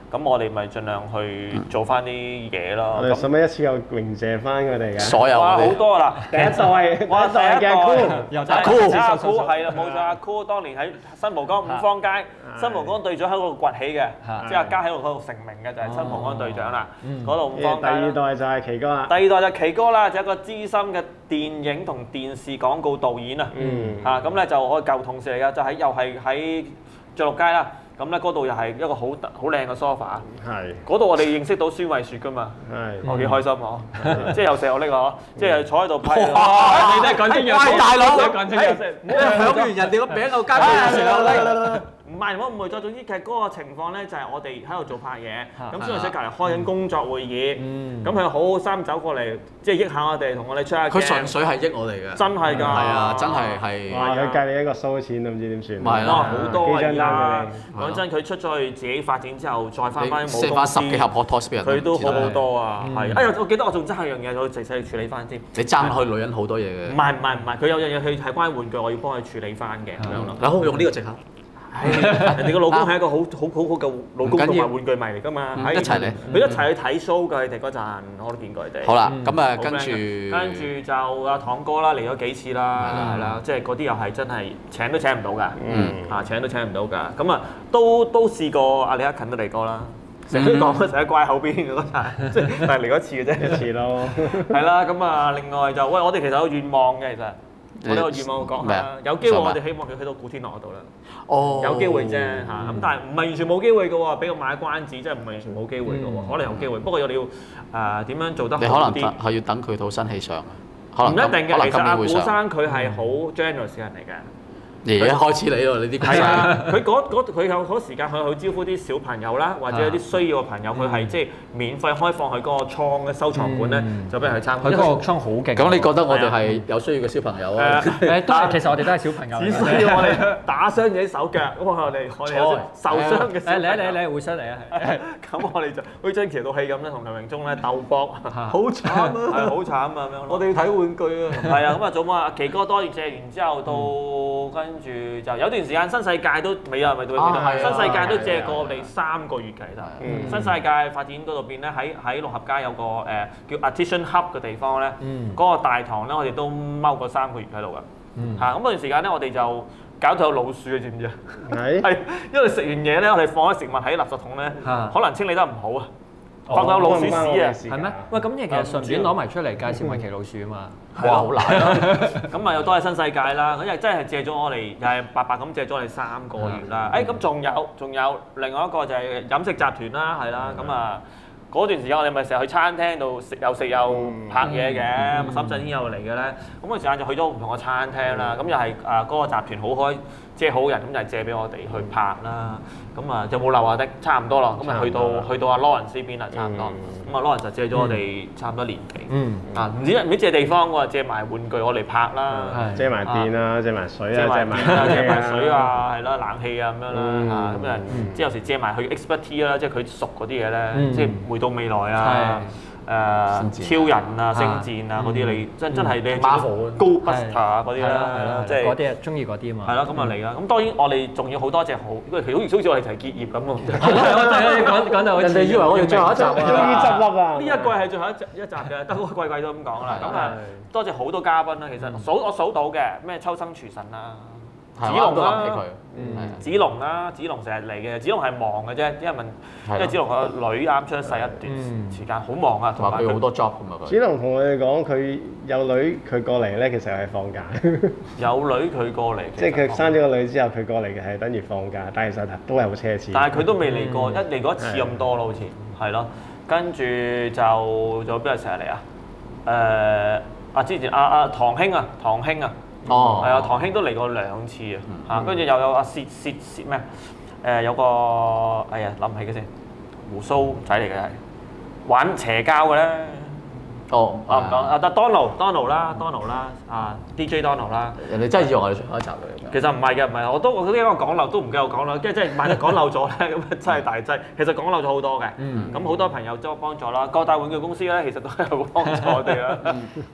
[SPEAKER 1] 咁我哋咪盡量去做翻啲嘢咯。
[SPEAKER 4] 我哋使唔使一次又鳴謝翻佢哋嘅？
[SPEAKER 3] 所有
[SPEAKER 1] 哇，好多啦！
[SPEAKER 4] 第一代，
[SPEAKER 1] 哇，第一代
[SPEAKER 2] 又
[SPEAKER 1] 阿 Cool，阿 Cool 係啦，冇錯，阿 Cool 當年喺新蒲崗五芳街，新蒲崗隊長喺嗰度崛起嘅，即係阿嘉喺度嗰度成名嘅就係新蒲崗隊長啦。嗰度五芳街。
[SPEAKER 4] 第二代就係奇哥啦。
[SPEAKER 1] 第二代就奇哥啦，就一個資深嘅電影同電視廣告導演啊。嗯。嚇咁咧就我舊同事嚟㗎，就喺又係喺爵祿街啦。咁咧嗰度又係一個好好靚嘅 sofa。係。嗰度我哋認識到孫慧雪㗎嘛。係。我幾開心嗬，即係又錫我呢個，即係坐喺度批。
[SPEAKER 2] 哇！你真係講清楚。
[SPEAKER 3] 喂，大佬，
[SPEAKER 2] 講清楚先。
[SPEAKER 3] 你響完人哋個餅又加佢成個
[SPEAKER 1] 唔係，唔好誤會咗。總之其實嗰個情況咧，就係我哋喺度做拍嘢，咁孫慧雪隔離開緊工作會議，咁佢好好心走過嚟，即係益下我哋，同我哋出下鏡。
[SPEAKER 3] 佢純粹係益我哋嘅。
[SPEAKER 1] 真係㗎。係
[SPEAKER 3] 啊，真係係。
[SPEAKER 4] 哇！佢計你一個 show 錢都唔知點算。
[SPEAKER 3] 係啦。
[SPEAKER 1] 好多啊！
[SPEAKER 4] 幾張單
[SPEAKER 1] 而
[SPEAKER 4] 俾
[SPEAKER 1] 家講真，佢出咗去自己發展之後，再翻翻
[SPEAKER 3] 冇公司，十幾盒 hot toys 俾人。
[SPEAKER 1] 佢都好好多啊！係。哎呀，我記得我仲爭一樣嘢，我直細去處理翻先。
[SPEAKER 3] 你爭開女人好多嘢嘅。
[SPEAKER 1] 唔係唔係唔係，佢有樣嘢佢係關於玩具，我要幫佢處理翻嘅咁樣咯。
[SPEAKER 3] 嗱，好用呢個藉口。
[SPEAKER 1] 人哋個老公係一個好好好好嘅老公同埋玩具迷嚟㗎嘛，
[SPEAKER 3] 一齊嚟，
[SPEAKER 1] 佢一齊去睇 show 㗎，佢哋嗰陣我都見過佢哋。
[SPEAKER 3] 好啦，咁啊跟住，
[SPEAKER 1] 跟住就阿堂哥啦，嚟咗幾次啦，係啦，即係嗰啲又係真係請都請唔到㗎，啊請都請唔到㗎，咁啊都都試過阿李克勤都嚟過啦，成日都講成日掛喺後邊嗰陣，即係但係嚟嗰次嘅啫，
[SPEAKER 4] 一次咯。
[SPEAKER 1] 係啦，咁啊另外就喂我哋其實有願望嘅其實。我都有願望講下，有機會我哋希望佢去到古天樂嗰度啦。哦，有機會啫嚇，咁但係唔係完全冇機會嘅喎，俾我買關子，即係唔係完全冇機會嘅喎，可能有機會。不過我哋要誒點樣做得好啲？
[SPEAKER 3] 你可能係要等佢套新戲上，可能
[SPEAKER 1] 唔一定嘅。其實阿古
[SPEAKER 3] 生
[SPEAKER 1] 佢係好 generous 嘅人嚟嘅。
[SPEAKER 3] 而家開始你喎，你啲
[SPEAKER 1] 係啊！佢嗰嗰佢有好多時間去去招呼啲小朋友啦，或者有啲需要嘅朋友，佢係即係免費開放佢嗰個倉嘅收藏館咧，就俾人去參觀。
[SPEAKER 2] 佢嗰個倉好勁。
[SPEAKER 3] 咁你覺得我哋係有需要嘅小朋友啊？
[SPEAKER 2] 誒，都係其實我哋都係小朋友。
[SPEAKER 1] 只需要我哋打傷自己手腳，哇！我哋我哋有受傷嘅。
[SPEAKER 2] 誒嚟啊嚟啊嚟啊！會傷嚟啊係。
[SPEAKER 1] 咁我哋就好似張琪套戲咁咧，同梁榮忠咧鬥搏，好慘啊！係好慘啊咁樣。我哋要睇玩具啊！係啊，咁啊早啊，奇哥多謝借完之後到跟住就有。有段時間新世界都未啊，咪到未到？新世界都借過我哋三個月嘅，其實。新世界發展嗰度邊咧，喺喺六合街有個誒叫 Artisan Hub 嘅地方咧，嗰個大堂咧，我哋都踎過三個月喺度㗎。嚇咁嗰段時間咧，我哋就搞到有老鼠嘅，知唔知啊？係。係，因為食完嘢咧，我哋放咗食物喺垃圾桶咧，可能清理得唔好啊，發覺有老鼠屎啊。
[SPEAKER 2] 係咩？喂，咁你其實順便攞埋出嚟介紹米奇老鼠啊嘛。
[SPEAKER 1] 哇！好難咯，咁啊又多謝新世界啦，咁又真係借咗我哋，又係白白咁借咗我哋三個月啦。誒咁仲有仲有另外一個就係飲食集團啦，係啦，咁啊嗰段時間我哋咪成日去餐廳度食又食又拍嘢嘅，咁深圳先有嚟嘅咧。咁嗰陣時間就去咗唔同嘅餐廳啦，咁又係啊嗰個集團好開，即係好人咁就係借俾我哋去拍啦。咁啊有冇漏啊的？差唔多啦，咁啊去到去到阿 Lawrence 呢邊啦，差唔多。咁啊 Lawrence 就借咗我哋差唔多年幾。嗯。啊唔止唔止借地方喎，借埋玩具我哋拍啦，
[SPEAKER 4] 借埋電啊，借埋水啊，
[SPEAKER 1] 借埋借埋水啊，係啦，冷氣啊咁樣啦嚇，咁啊即係有時借埋去 Expertise 啦，即係佢熟嗰啲嘢咧，即係回到未來啊。誒超人啊、星戰啊嗰啲你真真係你
[SPEAKER 3] Marvel
[SPEAKER 1] Ghostbuster 啊嗰啲啦，係啦，即係
[SPEAKER 2] 嗰啲啊中意嗰啲啊嘛。
[SPEAKER 1] 係啦，咁啊嚟啦。咁當然我哋仲要好多隻好，因為佢好似好似我哋一齊結業咁喎。
[SPEAKER 2] 講講到
[SPEAKER 4] 人哋以為我哋最後一集啊，終於執笠啊！
[SPEAKER 1] 呢一季係最後一集一集嘅，得個季季都咁講啦。咁啊多謝好多嘉賓啦，其實數我數到嘅咩秋生廚神啦。子龍啦，子龍啦，子龍成日嚟嘅。子龍係忙嘅啫，因為問，因為子龍個女啱出世一段時間，好忙啊，同埋
[SPEAKER 3] 佢好多 job 㗎嘛。
[SPEAKER 4] 子龍同我哋講，佢有女，佢過嚟咧，其實係放假。
[SPEAKER 1] 有女佢過嚟，
[SPEAKER 4] 即係佢生咗個女之後，佢過嚟嘅係等於放假，但係其實都係好奢侈。
[SPEAKER 1] 但係佢都未嚟過，一嚟過一次咁多咯，好似係咯。跟住就仲有邊個成日嚟啊？誒啊！之前阿阿唐兄啊，唐兄啊。哦，係啊，唐兄都嚟過兩次啊，嚇，跟住又有阿薛薛薛咩？誒有個哎呀諗唔起嘅先，鬍鬚仔嚟嘅係玩邪教嘅咧。哦，啊唔講啊，得 Donald，Donald 啦，Donald 啦，啊 D J Donald 啦。
[SPEAKER 3] 人哋真係以為我哋最後一集嚟。
[SPEAKER 1] 其實唔係嘅，唔係，我都我覺得我講漏都唔夠我講啦，跟住即係萬一講漏咗咧，咁真係大劑。其實講漏咗好多嘅，咁好多朋友都幫助啦，各大玩具公司咧，其實都係好幫助我哋啦。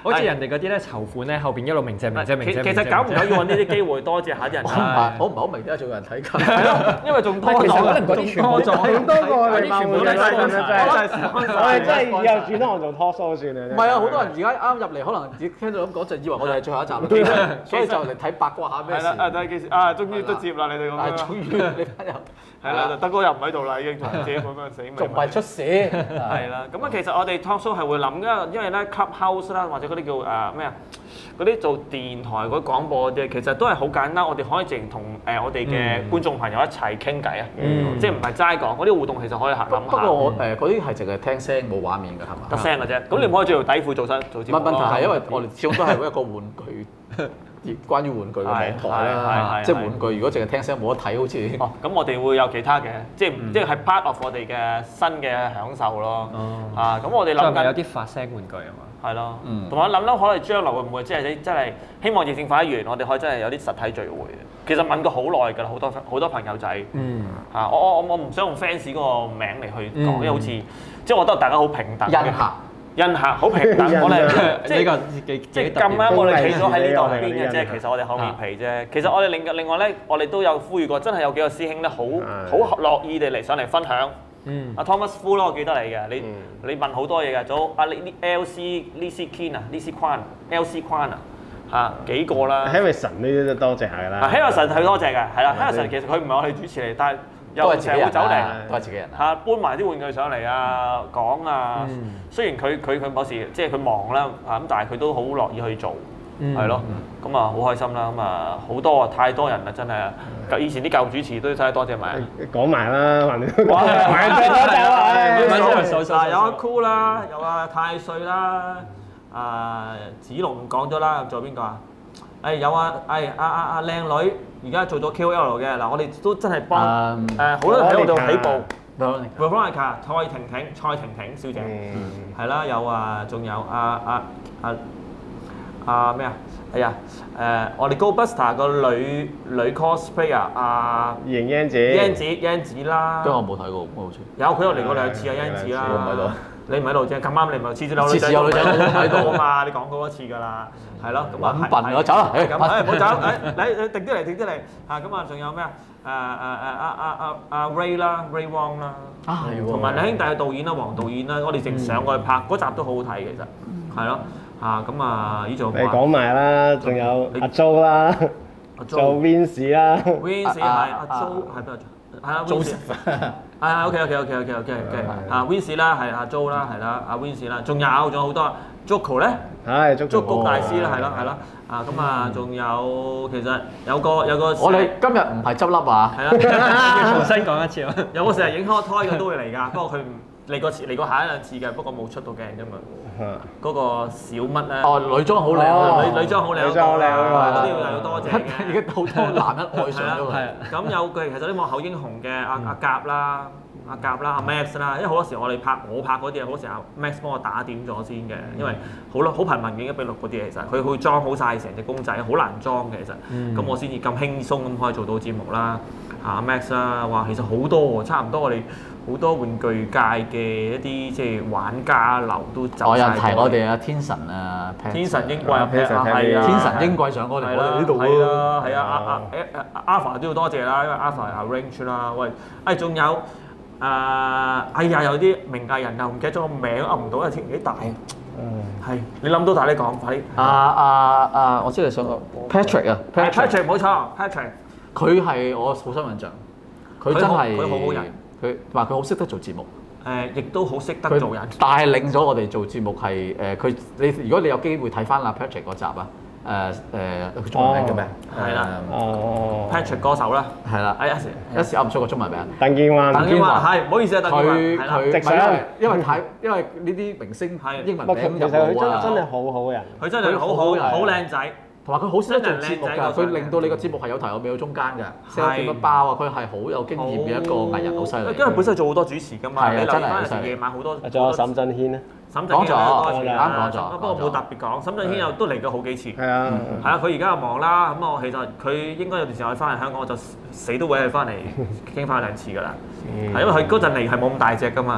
[SPEAKER 2] 好似人哋嗰啲咧籌款咧，後邊一路明謝明謝明謝。
[SPEAKER 1] 其實久唔久要揾呢啲機會多謝下啲人。
[SPEAKER 3] 我唔係好明點解仲有人睇緊。
[SPEAKER 1] 係咯，因為仲多咗。
[SPEAKER 2] 其實可能嗰啲全部
[SPEAKER 4] 多咗，多過我哋全部都係真係。我哋真係以後轉行做 talk show 算啦。
[SPEAKER 3] 唔係啊，好多人而家啱入嚟，可能只聽到咁講就以為我哋係最後一集咯，所以就嚟睇八卦下咩事。
[SPEAKER 1] 係啦，睇幾時啊？終於都接啦，你哋咁樣。
[SPEAKER 3] 終於你班人。
[SPEAKER 1] 係啦，德哥又唔喺度啦，已經同自己咁樣死命。
[SPEAKER 3] 仲唔係出事？
[SPEAKER 1] 係啦，咁啊，其實我哋 talk show 係會諗㗎，因為咧 Clubhouse 啦，或者嗰啲叫誒咩啊，嗰啲做電台嗰啲廣播嗰啲，其實都係好簡單，我哋可以直情同誒我哋嘅觀眾朋友一齊傾偈啊，即係唔係齋講嗰啲互動，其實可以行諗下。
[SPEAKER 3] 不過我誒嗰啲係淨係聽聲冇畫面㗎，係嘛？
[SPEAKER 1] 得聲嘅啫，咁你唔可以着條底褲做身做節目。
[SPEAKER 3] 問題係因為我哋始終都係一個玩具。關於玩具嘅網台啦，即係玩具。如果淨係聽聲冇得睇，好似
[SPEAKER 1] 哦，咁我哋會有其他嘅，即係即係係 part of 我哋嘅新嘅享受咯。啊，咁我哋諗緊
[SPEAKER 2] 有啲發聲玩具啊嘛。係
[SPEAKER 1] 咯，同埋諗諗可能將來會唔會即係真係希望疫症快完，我哋可以真係有啲實體聚會。其實問過好耐㗎啦，好多好多朋友仔。嗯。啊，我我我唔想用 fans 嗰個名嚟去講，因為好似即係我覺得大家好平等嘅。恩客好平等，我哋即係即係咁啱，我哋企咗喺呢度邊嘅啫。其實我哋厚面皮啫。其實我哋另另外咧，我哋都有呼籲過，真係有幾個師兄咧，好好樂意地嚟上嚟分享。阿 Thomas Fu 咯，我記得你嘅，你你問好多嘢嘅，早阿 L C Lisi Keen 啊 ，Lisi Kwan，L C Kwan 啊，嚇幾個啦。
[SPEAKER 4] Harrison 呢啲都多謝下㗎啦。
[SPEAKER 1] Harrison 係多謝嘅，係啦。Harrison 其實佢唔係我哋主持嚟，但係。又成日會走嚟，
[SPEAKER 3] 都係自己人
[SPEAKER 1] 嚇搬埋啲玩具上嚟啊，講啊。雖然佢佢佢某時即係佢忙啦嚇，咁但係佢都好樂意去做，係咯。咁啊好開心啦，咁啊好多啊太多人啦，真係。以前啲舊主持都真係多謝埋。
[SPEAKER 4] 講埋啦，橫掂都
[SPEAKER 1] 講埋最多
[SPEAKER 2] 謝啊！
[SPEAKER 1] 有阿 Cool 啦，有阿太歲啦，啊子龍講咗啦，仲有邊個啊？誒有啊，誒阿阿阿靚女，而家做咗 K O L 嘅嗱，我哋都真係幫誒好多人喺我度起步 Veronica 蔡婷婷、蔡婷婷小姐，係啦，有啊，仲有阿阿阿阿咩啊？哎呀誒，我哋 GoBuster 個女女 cosplayer 阿
[SPEAKER 4] 邢英子，
[SPEAKER 1] 英子英子啦，
[SPEAKER 3] 不過我冇睇過，好似
[SPEAKER 1] 有佢有嚟過兩次啊，英子啦，
[SPEAKER 3] 我唔喺度。
[SPEAKER 1] 你唔喺度啫，咁啱你咪次次有女仔，有女仔我都喺度啊嘛！你講過一次㗎啦，係咯，咁啊
[SPEAKER 3] 咁笨我走啦，
[SPEAKER 1] 咁誒唔好走，誒你你定啲嚟定啲嚟嚇，咁啊仲有咩啊？誒誒誒阿阿阿阿 Ray 啦 ，Ray Wong 啦，
[SPEAKER 3] 啊係喎，
[SPEAKER 1] 同埋兩兄弟嘅導演啦，黃導演啦，我哋直上過去拍嗰集都好好睇其實，係咯嚇咁啊呢種。
[SPEAKER 4] 你講埋啦，仲有阿 Jo 啦，做 Wins 啦
[SPEAKER 1] ，Wins 係阿 Jo 係邊個？係啊 ，Wins 係啊 ，OK OK OK OK OK OK 啊 ，Wins 啦，係阿 Jo 啦，係啦，阿 Wins 啦，仲有仲有好多 Joko 咧，
[SPEAKER 4] 係
[SPEAKER 1] Joko 大師啦，係咯係咯，啊咁啊，仲有其實有個有個
[SPEAKER 3] 我哋今日唔係執笠啊，
[SPEAKER 1] 係啦，要重新講一次咯，有個成日影開胎嘅都會嚟㗎，不過佢唔嚟過嚟過下一兩次嘅，不過冇出到鏡啫嘛。嗰個小乜咧？
[SPEAKER 3] 哦，女裝好靚，
[SPEAKER 1] 女女裝好靚，
[SPEAKER 4] 女裝好靚
[SPEAKER 1] 嗰啲又要多謝嘅。
[SPEAKER 3] 而家好多男人愛上咗佢。
[SPEAKER 1] 咁有句其實啲幕後英雄嘅阿阿甲啦、阿甲啦、阿 Max 啦，因為好多時我哋拍我拍嗰啲啊，好多時阿 Max 幫我打點咗先嘅，因為好咯好頻密嘅一比六嗰啲其實佢會裝好晒成隻公仔，好難裝嘅其實。咁我先至咁輕鬆咁可以做到節目啦。阿 Max 啦，哇，其實好多喎，差唔多我哋。好多玩具界嘅一啲即係玩家流都走晒。我有
[SPEAKER 3] 提我哋啊天神啊，
[SPEAKER 1] 天神英貴啊，係啊，
[SPEAKER 3] 天神英貴上過嚟我哋呢度
[SPEAKER 1] 喎。係啊，係啊，阿阿 Alpha 都要多謝啦，因為 Alpha 係 Range 啦。喂，誒仲有誒，哎呀有啲名藝人又唔記得咗個名，噏唔到，因為年紀大。嗯。係，你諗到大你講快啲。
[SPEAKER 3] 阿阿阿，我知你想講 Patrick 啊
[SPEAKER 1] ，Patrick 冇錯 ，Patrick。佢
[SPEAKER 3] 係我好深印象，佢真係
[SPEAKER 1] 佢好好人。
[SPEAKER 3] 佢話佢好識得做節目，
[SPEAKER 1] 誒亦都好識得做人，
[SPEAKER 3] 帶領咗我哋做節目係誒佢你如果你有機會睇翻阿 Patrick 嗰集啊，誒誒佢中文名叫咩？
[SPEAKER 1] 係啦，哦 Patrick 歌手啦，
[SPEAKER 3] 係啦，一時一時噏唔出個中文名。
[SPEAKER 4] 鄧健華，
[SPEAKER 1] 鄧健華係，唔好意思啊，鄧健華係啦，
[SPEAKER 3] 直上，因為睇因為呢啲明星英文名
[SPEAKER 4] 其實佢真真係好好人，
[SPEAKER 1] 佢真係好好好靚仔。
[SPEAKER 3] 同埋佢好識得做節目㗎，佢令到你個節目係有頭有尾有中間㗎，識點樣包啊！佢係好有經驗嘅一個藝人，好犀利。
[SPEAKER 1] 因為本身做好多主持㗎嘛，你留翻嚟夜晚好多。
[SPEAKER 4] 仲有沈振軒咧，
[SPEAKER 1] 沈振軒多謝
[SPEAKER 3] 啱講咗，
[SPEAKER 1] 不過冇特別講。沈振軒又都嚟過好幾次。
[SPEAKER 4] 係啊，
[SPEAKER 1] 係啊，佢而家又忙啦。咁我其實佢應該有段時間翻嚟香港，我就死都會去翻嚟傾翻兩次㗎啦。係因為佢嗰陣嚟係冇咁大隻㗎嘛。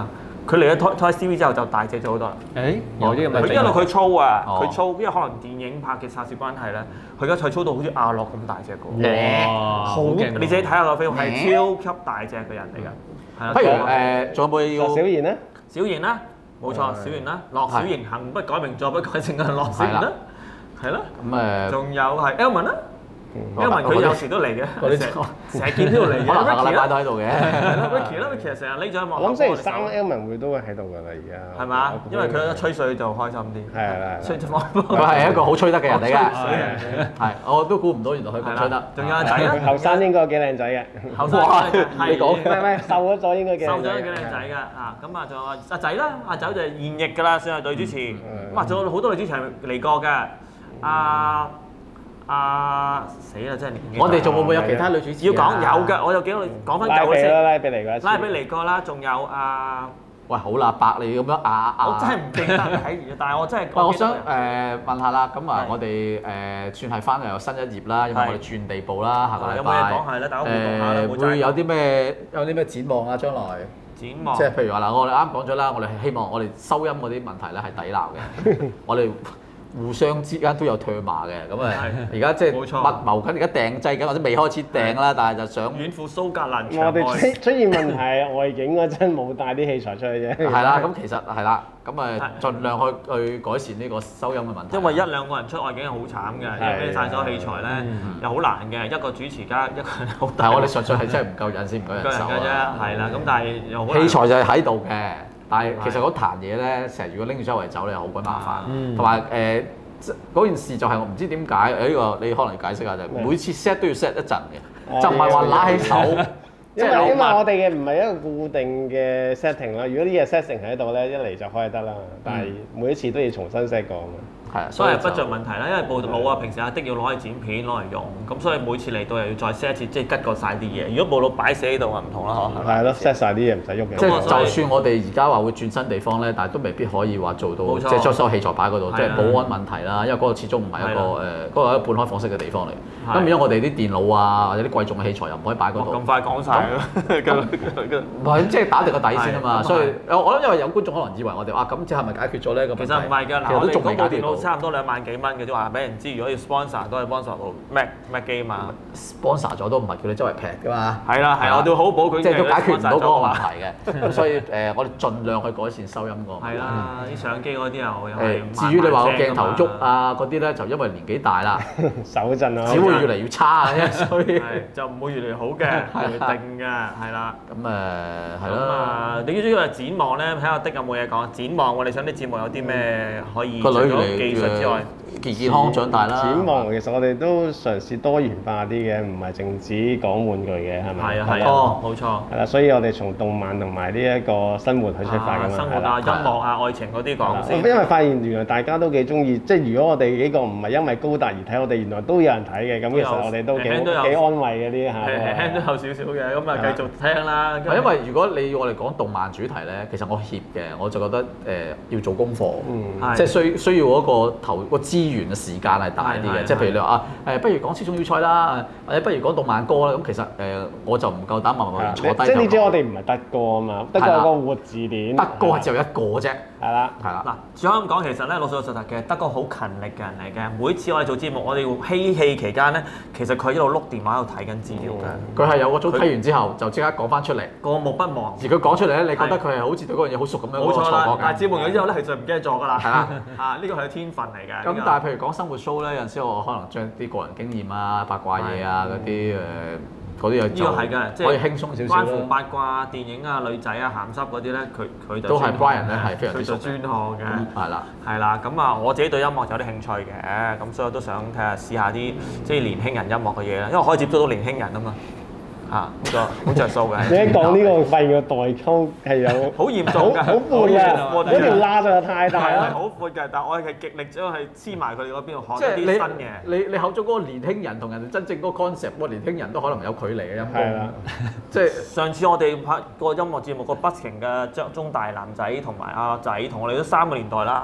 [SPEAKER 1] 佢嚟咗 Toy Toy Story之後就大隻咗好多啦。
[SPEAKER 2] 誒，有啲咁嘅。
[SPEAKER 1] 佢因為佢粗啊，
[SPEAKER 3] 哦
[SPEAKER 1] 佢粗，因為可能電影拍嘅拍攝關係咧，佢而家佢粗到好似阿樂咁大隻個。
[SPEAKER 2] 哇！好勁！
[SPEAKER 1] 你自己睇下個飛，係超級大隻嘅人嚟㗎。係啊。
[SPEAKER 3] 不如誒，仲有冇要？
[SPEAKER 4] 小賢咧？
[SPEAKER 1] 小賢啦，冇錯，小賢啦，樂小賢行不改名，坐不改姓嘅樂小賢啦，係咯。
[SPEAKER 3] 咁誒，
[SPEAKER 1] 仲有係 Elman 啦。Elman 佢有時都嚟嘅，成日見到嚟嘅。
[SPEAKER 3] 可能下個禮拜都喺度嘅。
[SPEAKER 1] 係咯，Vicky 啦，Vicky 成日匿咗喺幕後。
[SPEAKER 4] 我諗星期三 Elman 會都會喺度㗎啦，而家。
[SPEAKER 1] 係嘛？因為佢一吹水就開心啲。
[SPEAKER 4] 係啦。
[SPEAKER 1] 吹就開。
[SPEAKER 3] 佢係一個好吹得嘅人嚟㗎。係，我都估唔到原來佢咁吹得。
[SPEAKER 1] 仲有阿仔啦。
[SPEAKER 4] 佢後生應該幾靚仔嘅。
[SPEAKER 1] 後生
[SPEAKER 3] 你講
[SPEAKER 4] 唔係唔係，瘦咗咗應該幾靚仔。
[SPEAKER 1] 瘦咗幾靚仔㗎啊！咁啊，仲有阿仔啦，阿仔就係現役㗎啦，算係女主持。咁啊，仲有好多女主持係嚟過嘅。阿阿死啦！真係年紀。
[SPEAKER 3] 我哋仲會唔會有其他女主持？
[SPEAKER 1] 要講有㗎，我有幾個講翻舊先。
[SPEAKER 4] 拉比啦，拉比嚟過一次。
[SPEAKER 1] 拉比嚟過啦，仲有阿。
[SPEAKER 3] 喂，好啦，白你咁樣啊啊！
[SPEAKER 1] 我真係唔記得睇，但係我真係。
[SPEAKER 3] 喂，我想誒問下啦，咁啊，我哋誒算係翻嚟有新一頁啦，因為我哋轉地步啦，下個禮拜。
[SPEAKER 1] 有冇嘢講係咧？大家互動下啦，冇
[SPEAKER 3] 誒會有啲咩有啲咩展望啊？將來
[SPEAKER 1] 展望。
[SPEAKER 3] 即係譬如話嗱，我哋啱講咗啦，我哋係希望我哋收音嗰啲問題咧係抵鬧嘅，我哋。互相之間都有唾罵嘅，咁啊，而家即係密謀緊，而家訂製緊或者未開始訂啦，但係就想
[SPEAKER 1] 遠赴蘇格蘭場外。
[SPEAKER 4] 我哋出出現問題，外景嗰陣冇帶啲器材出去啫。
[SPEAKER 3] 係啦，咁其實係啦，咁誒盡量去去改善呢個收音嘅問題。
[SPEAKER 1] 因為一兩個人出外景係好慘嘅，因為孭曬所有器材咧又好難嘅，一個主持加一個人好。
[SPEAKER 3] 但係我哋純粹係真係唔夠人先唔夠人手
[SPEAKER 1] 嘅啫，係啦，咁但係又好。
[SPEAKER 3] 器材就係喺度嘅。但係其實嗰壇嘢咧，成日如果拎住周圍走咧，好鬼麻煩。同埋誒，嗰件事就係我唔知點解誒呢個，你可能解釋下就係每次 set 都要 set 一陣嘅，就唔係話揦起手。
[SPEAKER 4] 因為因為我哋嘅唔係一個固定嘅 setting 啦。如果呢個 setting 喺度咧，一嚟就開得啦。但係每一次都要重新 set 過啊嘛。
[SPEAKER 1] 係啊，所以係不著問題啦，因為部腦啊，平時阿的要攞去剪片攞嚟用，咁所以每次嚟到又要再 set 一次，即係吉過晒啲嘢。如果部腦擺死喺度啊，唔同啦嗬。
[SPEAKER 4] 係咯 set 晒啲嘢唔使喐嘅。
[SPEAKER 3] 即係就算我哋而家話會轉新地方咧，但係都未必可以話做到，即係將所有器材擺嗰度，即係保安問題啦。因為嗰個始終唔係一個誒，嗰個係一個半開放式嘅地方嚟。咁如果我哋啲電腦啊或者啲貴重嘅器材又唔可以擺嗰度。
[SPEAKER 1] 咁快講晒咯，
[SPEAKER 3] 唔係即係打定個底先啊嘛。所以我諗因為有觀眾可能以為我哋啊咁即係咪解決咗呢個問題？
[SPEAKER 1] 其實唔係㗎，
[SPEAKER 3] 其實都仲未解決到。
[SPEAKER 1] 電腦差唔多兩萬幾蚊嘅啫，話俾人知。如果要 sponsor 都係 sponsor 部 Mac Mac 機嘛
[SPEAKER 3] ，sponsor 咗都唔係叫你周圍劈㗎嘛。
[SPEAKER 1] 係啦係，我都好保佢，
[SPEAKER 3] 即係都解決唔到嗰個問題嘅。咁所以誒，我哋盡量去改善收音個。
[SPEAKER 1] 係啦，啲相機嗰啲又又
[SPEAKER 3] 係。至於你話個鏡頭喐啊嗰啲咧，就因為年紀大啦，
[SPEAKER 4] 手震啊，
[SPEAKER 3] 只會越嚟越差啊，所以
[SPEAKER 1] 就唔會越嚟越好嘅，係定嘅，係啦。
[SPEAKER 3] 咁誒係咯。
[SPEAKER 1] 咁啊，你主要係展望咧，睇下的有冇嘢講。展望我哋想啲節目有啲咩可以除咗技術之外，
[SPEAKER 3] 健健康長大啦。
[SPEAKER 4] 展望其實我哋都嘗試多元化啲嘅，唔係淨止講玩具嘅，係咪？
[SPEAKER 1] 係啊係啊，冇錯。
[SPEAKER 4] 係啦，所以我哋從動漫同埋呢一個生活去出發㗎嘛。
[SPEAKER 1] 生活啊、音樂啊、愛情嗰啲講先。
[SPEAKER 4] 因為發現原來大家都幾中意，即係如果我哋幾個唔係因為高達而睇，我哋原來都有人睇嘅，咁其實我哋都幾幾安慰嘅呢下。
[SPEAKER 1] 輕輕都有少少嘅，咁啊繼續聽啦。
[SPEAKER 3] 因為如果你要我哋講動漫主題咧，其實我怯嘅，我就覺得誒要做功課，即係需需要嗰個投個資源嘅時間係大啲嘅。即係譬如你話啊誒，不如講超種要塞啦，或者不如講動漫歌啦。咁其實誒我就唔夠膽慢慢坐低。
[SPEAKER 4] 即係你知我哋唔係德哥啊嘛，德哥有個活字典，
[SPEAKER 3] 德哥係只有一個啫。
[SPEAKER 4] 係啦，
[SPEAKER 3] 係啦。
[SPEAKER 1] 嗱，仲有咁講，其實咧老實老實嘅，德哥好勤力嘅人嚟嘅。每次我哋做節目，我哋嬉戲期間咧，其實佢一路碌電話喺度睇緊資料嘅。
[SPEAKER 3] 佢係有個組睇完之後，就即刻講翻出嚟，
[SPEAKER 1] 過目不忘。
[SPEAKER 3] 而佢講出嚟咧，你覺得佢係好似對嗰樣嘢好熟咁樣。
[SPEAKER 1] 冇錯啦，但係節目完之後咧，其實唔記得咗㗎啦。
[SPEAKER 3] 係啦，
[SPEAKER 1] 啊呢個係天分嚟嘅。
[SPEAKER 3] 咁但係譬如講生活 show 咧，有陣時我可能將啲個人經驗啊、八卦嘢啊嗰啲誒。嗰啲又
[SPEAKER 1] 呢個係㗎，即係
[SPEAKER 3] 可以輕鬆少少
[SPEAKER 1] 關乎八卦、電影啊、女仔啊、鹹濕嗰啲咧，佢佢就
[SPEAKER 3] 都係 Brian 咧係非常之熟，
[SPEAKER 1] 佢就專項嘅。
[SPEAKER 3] 係啦，
[SPEAKER 1] 係啦，咁啊，我自己對音樂有啲興趣嘅，咁所以我都想睇下試下啲即係年輕人音樂嘅嘢啦，因為我可以接觸到年輕人啊嘛。嚇，呢個好着數嘅。
[SPEAKER 4] 你一講呢個，發現個代溝係有
[SPEAKER 1] 好嚴重㗎，
[SPEAKER 4] 好闊啊！嗰條罅就太大啦。
[SPEAKER 1] 係好闊嘅，但係我係極力將係黐埋佢哋嗰邊度學一啲新嘅。
[SPEAKER 3] 你你口中嗰個年輕人同人哋真正嗰個 concept，嗰個年輕人都可能有距離嘅音樂。
[SPEAKER 4] 係啦，
[SPEAKER 3] 即係
[SPEAKER 1] 上次我哋拍個音樂節目，個 busking 嘅中中大男仔同埋阿仔同我哋都三個年代啦。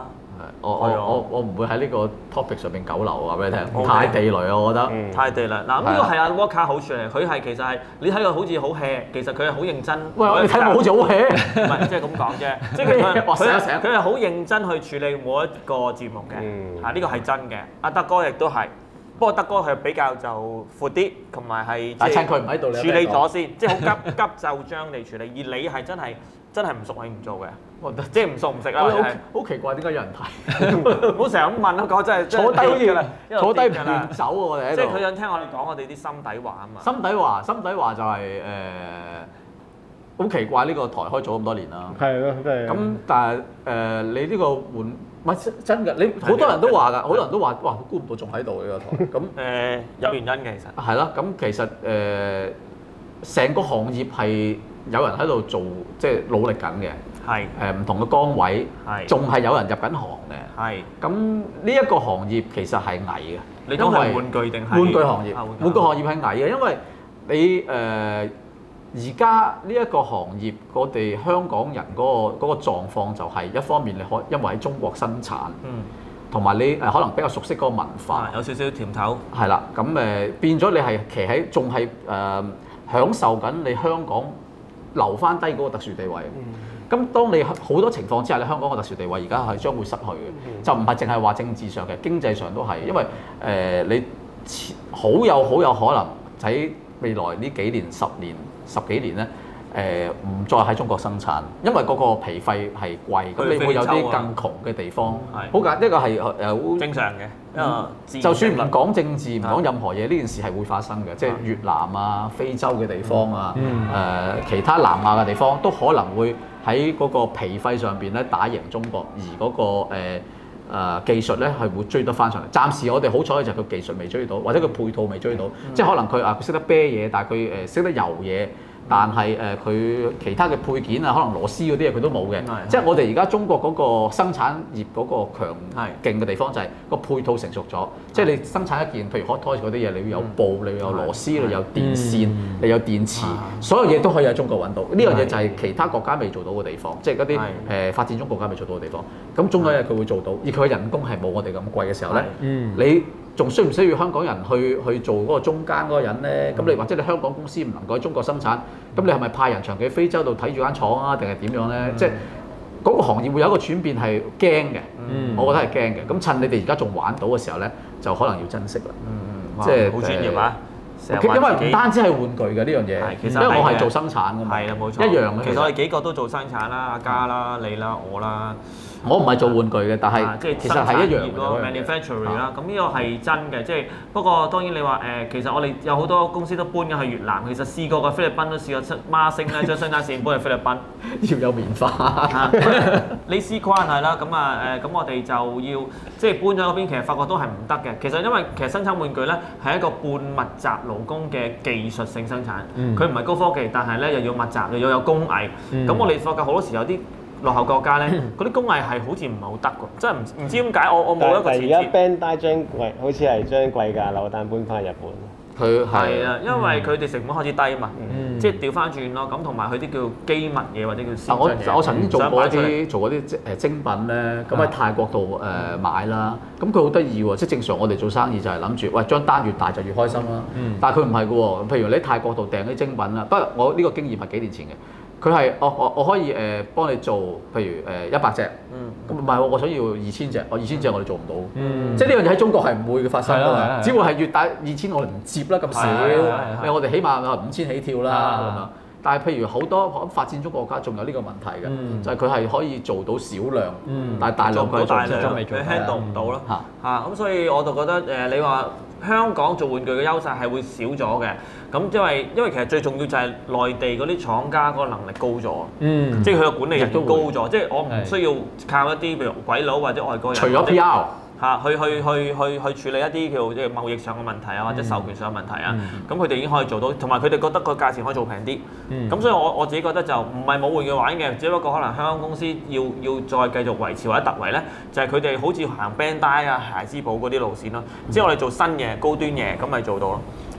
[SPEAKER 3] 我我我我唔會喺呢個 topic 上邊久留話俾你聽，太地雷啊！我覺得
[SPEAKER 1] 太地雷。嗱，呢個係阿 Walker 好處嚟，佢係其實係你睇佢好似好 hea，其實佢係好認真。
[SPEAKER 3] 喂，你睇我好似好 hea，
[SPEAKER 1] 唔係即係咁講啫，即係佢佢佢係好認真去處理每一個節目嘅。嚇，呢個係真嘅。阿德哥亦都係。不過德哥係比較就闊啲，同埋係
[SPEAKER 3] 但係趁佢唔喺度，
[SPEAKER 1] 處理咗先，即係好急急就章地處理。而你係真係真係唔熟，你唔做嘅，即係唔熟唔食啦。
[SPEAKER 3] 好奇怪點解有人睇？
[SPEAKER 1] 唔好成日咁問咯，講真係
[SPEAKER 3] 坐低嘅啦，坐低唔亂走啊！我哋喺度。
[SPEAKER 1] 即係佢想聽我哋講我哋啲心底話啊嘛。
[SPEAKER 3] 心底話，心底話就係誒好奇怪呢個台開咗咁多年啦。
[SPEAKER 4] 係咯，真係。
[SPEAKER 3] 咁但係誒你呢個換？唔係真㗎，你好多人都話㗎，好多人都話，哇，估唔到仲喺度呢個台。咁
[SPEAKER 1] 誒有原因嘅其實。
[SPEAKER 3] 係啦，咁其實誒成個行業係有人喺度做，即係努力緊嘅。
[SPEAKER 1] 係。誒
[SPEAKER 3] 唔同嘅崗位，
[SPEAKER 1] 係。
[SPEAKER 3] 仲係有人入緊行嘅。
[SPEAKER 1] 係。咁
[SPEAKER 3] 呢一個行業其實係危嘅。
[SPEAKER 1] 你都係玩具定係？
[SPEAKER 3] 玩具行業。玩具行業係危嘅，因為你誒。而家呢一個行業，我哋香港人嗰個嗰個狀況就係一方面你可因為喺中國生產，同埋你誒可能比較熟悉嗰個文化，
[SPEAKER 1] 有少少甜頭。係
[SPEAKER 3] 啦，咁誒變咗你係騎喺仲係誒享受緊你香港留翻低嗰個特殊地位。咁當你好多情況之下，你香港個特殊地位而家係將會失去嘅，就唔係淨係話政治上嘅，經濟上都係，因為誒你好有好有可能喺未來呢幾年、十年、十幾年咧，誒唔再喺中國生產，因為嗰個皮費係貴，咁你會有啲更窮嘅地方。好簡單，呢個係誒
[SPEAKER 1] 正常嘅。
[SPEAKER 3] 就算唔講政治，唔講任何嘢，呢件事係會發生嘅，即係越南啊、非洲嘅地方啊、誒其他南亞嘅地方，都可能會喺嗰個皮費上邊咧打贏中國，而嗰個誒誒技術咧係會追得翻上嚟。暫時我哋好彩嘅就係佢技術未追到，或者佢配套未追到，即係可能佢啊佢識得啤嘢，但係佢誒識得油嘢。但係誒佢其他嘅配件啊，可能螺絲嗰啲嘢佢都冇嘅。即係我哋而家中國嗰個生產業嗰個強勁嘅地方就係個配套成熟咗。即係你生產一件，譬如 hot toys 嗰啲嘢，你要有布，你要有螺絲，你有電線，你有電池，所有嘢都可以喺中國揾到。呢樣嘢就係其他國家未做到嘅地方，即係嗰啲誒發展中國家未做到嘅地方。咁終有一日佢會做到，而佢嘅人工係冇我哋咁貴嘅時候咧，你仲需唔需要香港人去去做嗰個中間嗰個人咧？咁你或者你香港公司唔能夠喺中國生產，咁你係咪派人長期喺非洲度睇住間廠啊？定係點樣咧？即係嗰個行業會有一個轉變係驚嘅，我覺得係驚嘅。咁趁你哋而家仲玩到嘅時候咧，就可能要珍惜啦。即係
[SPEAKER 1] 好專業啊！
[SPEAKER 3] 因為唔單止係玩具嘅呢樣嘢，因為我係做生產㗎嘛，
[SPEAKER 1] 係啦冇錯，
[SPEAKER 3] 一樣嘅。
[SPEAKER 1] 其實我哋幾個都做生產啦，阿嘉啦、你啦、我啦。
[SPEAKER 3] 我唔係做玩具嘅，但係
[SPEAKER 1] 即係
[SPEAKER 3] 其實係一樣
[SPEAKER 1] 咯 manufacturing 啦。咁呢個係真嘅，即係不過當然你話誒，其實我哋有好多公司都搬咗去越南，其實試過嘅菲律賓都試過出孖星咧，將生產線搬去菲律賓，
[SPEAKER 3] 要有棉花。
[SPEAKER 1] 呢絲關係啦，咁啊誒，咁我哋就要即係搬咗嗰邊，其實發覺都係唔得嘅。其實因為其實生產玩具咧係一個半密集勞工嘅技術性生產，佢唔係高科技，但係咧又要密集，又要有工藝。咁我哋發覺好多時有啲落後國家咧，嗰啲工藝係好似唔係好得喎，真係唔唔知點解我我冇一個前設。
[SPEAKER 4] 但係而家 Bandai 將貴，好似係將貴價扭蛋搬翻日本。
[SPEAKER 3] 佢
[SPEAKER 1] 係啊，因為佢哋成本開始低啊嘛，即係調翻轉咯。咁同埋佢啲叫機密嘢或者叫先進嘢。
[SPEAKER 3] 我我曾經做過一啲做嗰啲誒精品咧，咁喺泰國度誒買啦。咁佢好得意喎，即係正常我哋做生意就係諗住，喂張單越大就越開心啦。但係佢唔係嘅喎，譬如你喺泰國度訂啲精品啦，不過我呢個經驗係幾年前嘅。佢係我我我可以誒幫你做，譬如誒一百隻，咁唔係我想要二千隻，我二千隻我哋做唔到，即係呢樣嘢喺中國係唔會嘅發生㗎嘛，只會係越大二千我哋唔接啦咁少，誒我哋起碼五千起跳啦咁樣。但係譬如好多發展中國家仲有呢個問題嘅，就係佢係可以做到少量，但係大量佢
[SPEAKER 1] 大量未做，佢 handle 唔到咯嚇咁，所以我就覺得誒你話香港做玩具嘅優勢係會少咗嘅。咁因為因為其實最重要就係內地嗰啲廠家嗰個能力高咗，嗯，即係佢嘅管理人都高咗，即係我唔需要靠一啲譬如鬼佬或者外國人，
[SPEAKER 3] 除咗 P R
[SPEAKER 1] 嚇去去去去去處理一啲叫即係貿易上嘅問題啊，或者授權上嘅問題啊，咁佢哋已經可以做到，同埋佢哋覺得個價錢可以做平啲，咁所以我我自己覺得就唔係冇玩具玩嘅，只不過可能香港公司要要再繼續維持或者突圍咧，就係佢哋好似行 Bandai 啊、孩之寶嗰啲路線咯，即係我哋做新嘢、高端嘢，咁咪做到咯。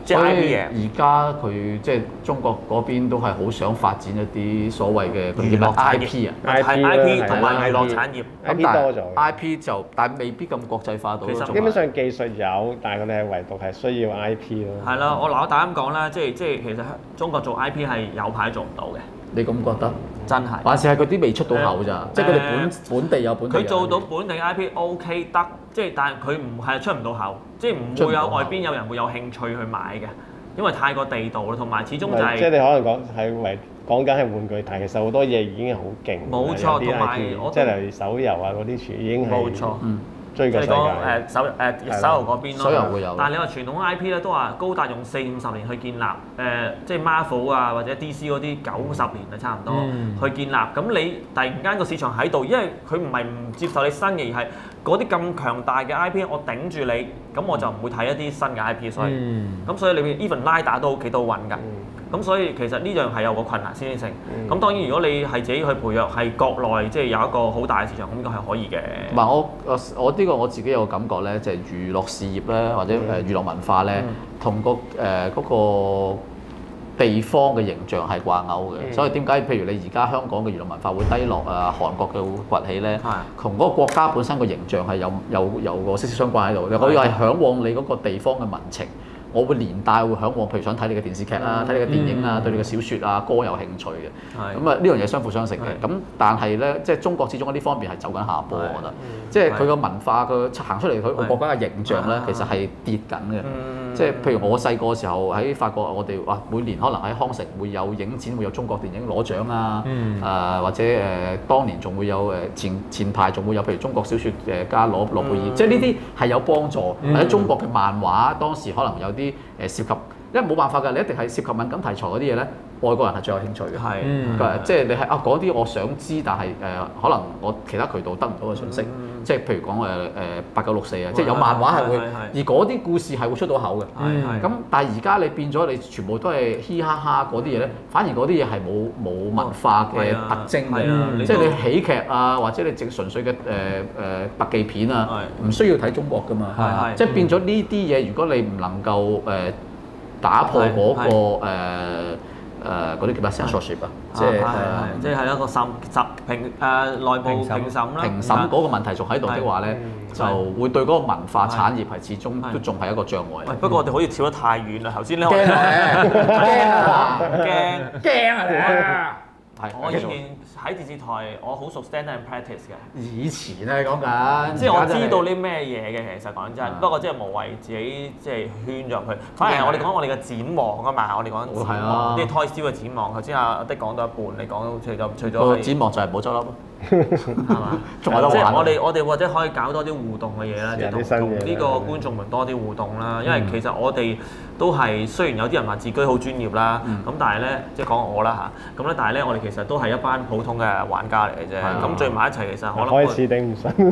[SPEAKER 1] 即係 I P 嘅。
[SPEAKER 3] 而家佢即係中國嗰邊都係好想發展一啲所謂嘅
[SPEAKER 1] 娛樂
[SPEAKER 3] I P 啊，
[SPEAKER 1] 係 I P 同埋娛樂產業。
[SPEAKER 4] I P 多咗
[SPEAKER 3] ，I P 就但係未必咁國際化到。
[SPEAKER 1] 其實
[SPEAKER 4] 基本上技術有，但係佢哋係唯獨係需要 I P 咯。
[SPEAKER 1] 係啦，我嗱我大膽講啦，即係即係其實中國做 I P 係有排做唔到嘅。
[SPEAKER 3] 你咁覺得？
[SPEAKER 1] 真係。
[SPEAKER 3] 還是係嗰啲未出到口咋？即係佢哋本本地有本地。
[SPEAKER 1] 佢做到本地 I P OK 得，即係但係佢唔係出唔到口，即係唔會有外邊有人會有興趣去買嘅，因為太過地道啦，同埋始終就係。
[SPEAKER 4] 即係你可能講係為講緊係玩具，但係其實好多嘢已經係好勁。
[SPEAKER 1] 冇錯，同埋我
[SPEAKER 4] 即係例如手遊啊嗰啲，全已經係。冇
[SPEAKER 1] 錯。
[SPEAKER 4] 嗯。追過世界。
[SPEAKER 1] 你講誒手誒手遊嗰邊咯。
[SPEAKER 3] 手遊會有。
[SPEAKER 1] 但係你話傳統 I P 咧，都話高達用四五十年去建立，誒、呃、即係 Marvel 啊或者 D C 嗰啲九十年啊差唔多、嗯、去建立。咁你突然間個市場喺度，因為佢唔係唔接受你新嘅，而係嗰啲咁強大嘅 I P， 我頂住你，咁我就唔會睇一啲新嘅 I P。所以，咁、嗯、所以你 even 拉打都幾多穩㗎。咁、嗯、所以其實呢樣係有個困難先成。咁、嗯、當然如果你係自己去培養，係國內即係有一個好大嘅市場，咁應該係可以嘅。
[SPEAKER 3] 唔係我我呢個我自己有個感覺咧，就係、是、娛樂事業咧，或者誒娛樂文化咧，同、嗯、個誒嗰、呃那個地方嘅形象係掛鈎嘅。嗯、所以點解譬如你而家香港嘅娛樂文化會低落啊，韓國嘅會崛起咧，同嗰個國家本身個形象係有有有個息息相關喺度。你可以係嚮往你嗰個地方嘅民情。我會連帶會嚮往，譬如想睇你嘅電視劇啊，睇、嗯、你嘅電影啊，嗯、對你嘅小説啊、歌有興趣嘅。咁啊，呢樣嘢相輔相成嘅。咁但係咧，即係中國始終喺呢方面係走緊下坡，我覺得。即係佢個文化，佢行出嚟佢個國家嘅形象咧，其實係跌緊嘅。即係譬如我細個嘅時候喺法國，我哋哇每年可能喺康城會有影展，會有中國電影攞獎啊。誒、嗯呃、或者誒、呃、當年仲會有誒前前排仲會有譬如中國小説誒家攞諾貝爾，嗯、即係呢啲係有幫助。嗯、或者中國嘅漫畫當時可能有啲。誒涉及，因為冇辦法㗎，你一定係涉及敏感題材嗰啲嘢咧，外國人係最有興趣嘅。係，嗯、即係你係啊嗰啲我想知，但係誒、呃、可能我其他渠道得唔到嘅信息，嗯、即係譬如講誒誒八九六四啊，即係有漫畫係會，而嗰啲故事係會出到口嘅。係咁、嗯、但係而家你變咗你全部都係嘻哈哈嗰啲嘢咧，反而嗰啲嘢係冇冇文化嘅特徵嘅，嗯、即係你喜劇啊，或者你淨純粹嘅誒誒特技片啊，唔需要睇中國㗎嘛。係即係變咗呢啲嘢，如果你唔能夠誒、呃、打破嗰、那個誒。誒嗰啲叫咩 censorship 啊，即係
[SPEAKER 1] 即係一個審審評誒內部評審啦。
[SPEAKER 3] 評審嗰個問題仲喺度的話咧，就會對嗰個文化產業係始終都仲係一個障礙。
[SPEAKER 1] 不過我哋好似跳得太遠啦，頭先咧。
[SPEAKER 3] 驚啊！
[SPEAKER 1] 驚驚
[SPEAKER 3] 啊！係，
[SPEAKER 1] 我以前喺電視台，我好熟 stand and practice 嘅。
[SPEAKER 3] 以前咧講緊，
[SPEAKER 1] 即係我知道啲咩嘢嘅，其實講真。不過即係無謂自己即係圈咗入去。反而我哋講我哋嘅展望啊嘛，我哋講展望，啲 Toy Story 嘅展望。頭先阿阿的講到一半，你講除咗除咗。個
[SPEAKER 3] 展望就係冇執笠咯。
[SPEAKER 1] 係嘛？仲有得玩。即係我哋我哋或者可以搞多啲互動嘅嘢啦，即係同同呢個觀眾們多啲互動啦。因為其實我哋都係雖然有啲人話自居好專業啦，咁但係咧即係講我啦嚇，咁咧但係咧我哋其實都係一班普通嘅玩家嚟嘅啫。咁聚埋一齊其實可能
[SPEAKER 4] 開始頂唔順。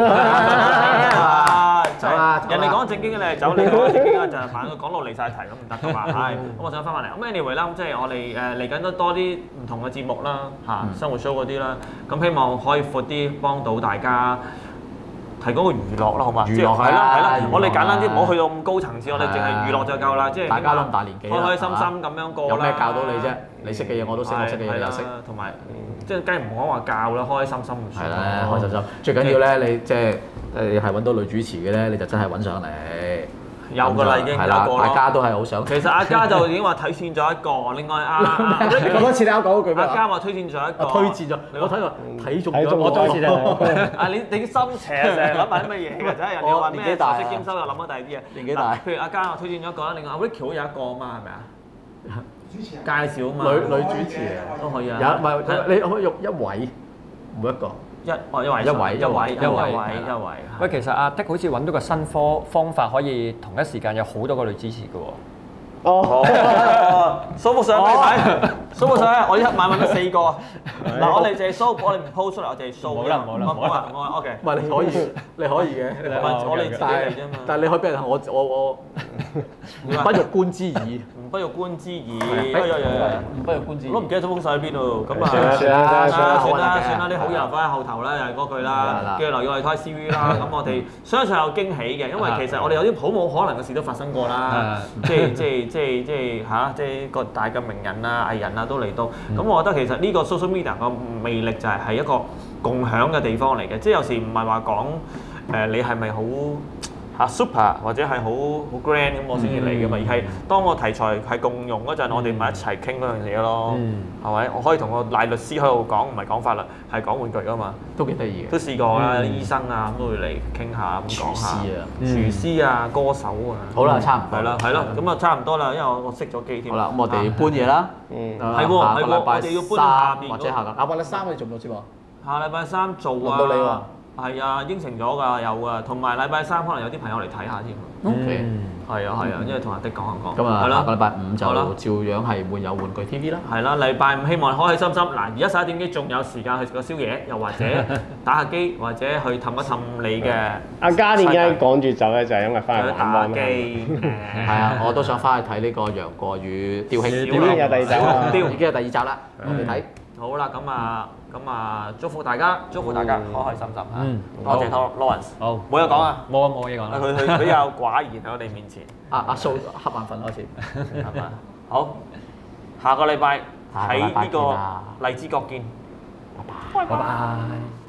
[SPEAKER 1] 走啦！人哋講正經嘅你係走，你講正經嘅就係反佢講到離晒題咁唔得㗎嘛。係，咁我想翻返嚟。咁 anyway 啦，咁即係我哋誒嚟緊都多啲唔同嘅節目啦，嚇生活 show 嗰啲啦。咁希望可以闊啲幫到大家，提供個娛樂啦，好嘛？
[SPEAKER 3] 娛樂係
[SPEAKER 1] 啦，係啦。我哋簡單啲，唔好去到咁高層次，我哋淨係娛樂就夠啦。即係
[SPEAKER 3] 大家都咁大年紀，
[SPEAKER 1] 開開心心咁樣過啦。
[SPEAKER 3] 有咩教到你啫？你識嘅嘢我都識，我識嘅嘢你又識。
[SPEAKER 1] 同埋即係梗係唔好話教啦，開開心心。
[SPEAKER 3] 係啦，開心心。最緊要咧，你即係誒係揾到女主持嘅咧，你就真係揾上嚟。
[SPEAKER 1] 有㗎啦，已經有個咯。
[SPEAKER 3] 大家都係好想。
[SPEAKER 1] 其實阿嘉就已經話推薦咗一個，另外阿
[SPEAKER 3] 講多次你啱講嗰句咩？
[SPEAKER 1] 阿嘉話推薦咗一個。
[SPEAKER 3] 推薦咗，我睇過睇中咗。
[SPEAKER 4] 我多次睇。
[SPEAKER 1] 啊！你你心邪成日諗埋啲乜嘢㗎？真係人哋話咩大識兼收又諗咗第二啲嘢。
[SPEAKER 3] 年紀大。
[SPEAKER 1] 譬如阿嘉話推薦咗一個啦，另外阿 Ricky 有一個啊嘛，係咪啊？主持人介紹啊嘛。
[SPEAKER 3] 女女主持都可以啊。有唔係你可以用一位，每一個。
[SPEAKER 1] 一哦一位
[SPEAKER 3] 一位
[SPEAKER 1] 一位一位一位。
[SPEAKER 2] 喂，其實阿的好似揾到個新科方法，可以同一時間有好多個女主持嘅喎。
[SPEAKER 4] 哦，
[SPEAKER 1] 數目上嚟睇， show 冇曬，我一晚揾咗四個。嗱，我哋淨係 show，我哋唔 post 出嚟，我淨係 show。
[SPEAKER 2] 冇啦冇啦
[SPEAKER 1] 冇啦冇啦 OK。
[SPEAKER 3] 唔係你可以，你可以嘅，
[SPEAKER 1] 我哋自己嚟啫嘛。
[SPEAKER 3] 但係你可以俾人我我我不欲觀之矣，
[SPEAKER 1] 不欲觀之矣。
[SPEAKER 3] 不欲觀之矣。
[SPEAKER 1] 我都唔記得咗封曬喺邊度，咁啊
[SPEAKER 4] 算啦算啦算啦
[SPEAKER 1] 算啦算啦，啲好友放喺後頭啦，又係嗰句啦，跟住留意我哋開 C V 啦，咁我哋相信有驚喜嘅，因為其實我哋有啲好冇可能嘅事都發生過啦，即係即係即係即係嚇，即係個大嘅名人啊、藝人啊都嚟到，咁我覺得其實呢個 social media 個魅力就係係一個共享嘅地方嚟嘅，即係有時唔係話講誒你係咪好嚇 super 或者係好好 grand 咁我先至嚟嘅嘛，而係當個題材係共用嗰陣，我哋咪一齊傾嗰樣嘢咯，係咪？我可以同個賴律師喺度講，唔係講法律，係講玩具㗎嘛，
[SPEAKER 3] 都幾得意嘅。
[SPEAKER 1] 都試過啦，啲醫生啊都會嚟傾下咁講下。廚師啊，歌手啊。
[SPEAKER 3] 好啦，差唔多。
[SPEAKER 1] 係啦，係咯，咁啊差唔多啦，因為我我熄咗機添。
[SPEAKER 3] 好啦，咁我哋搬嘢啦。
[SPEAKER 4] 嗯。
[SPEAKER 1] 係喎，係喎，我哋要搬下邊
[SPEAKER 3] 或者下個。啊，禮拜三你做唔做節目？
[SPEAKER 1] 下禮拜三做啊。
[SPEAKER 3] 輪到你喎。
[SPEAKER 1] 係啊，應承咗㗎，有啊，同埋禮拜三可能有啲朋友嚟睇下添。
[SPEAKER 3] OK。
[SPEAKER 1] 係啊係啊，因為同阿的講下講。
[SPEAKER 3] 咁啊，下個禮拜五就
[SPEAKER 1] 好啦
[SPEAKER 3] 照樣係會有玩具 T V 啦。
[SPEAKER 1] 係啦，禮拜五希望開開心心。嗱，而家十一點幾仲有時間去食個宵夜，又或者打下機，或者去氹一氹你嘅。
[SPEAKER 4] 阿嘉點解趕住走咧？就係因為翻去玩
[SPEAKER 1] 打
[SPEAKER 4] 啊嘛。
[SPEAKER 1] 機。
[SPEAKER 3] 係啊，我都想翻去睇呢個楊過與雕兄。
[SPEAKER 4] 已經有第二集啦，
[SPEAKER 1] 雕
[SPEAKER 3] 已經有第二集啦，我哋睇。
[SPEAKER 1] 好啦，咁啊，咁啊，祝福大家，祝福大家開開心心嚇。
[SPEAKER 2] 嗯，
[SPEAKER 1] 多謝 Lawrence。
[SPEAKER 2] 好，
[SPEAKER 1] 冇嘢講啊。
[SPEAKER 2] 冇啊冇嘢講啦。
[SPEAKER 1] 佢佢比較寡言喺我哋面前。
[SPEAKER 3] 阿阿蘇瞌眼瞓開始，
[SPEAKER 1] 係嘛？好，下個禮拜喺呢個荔枝角見。
[SPEAKER 3] 拜拜。
[SPEAKER 2] 拜拜。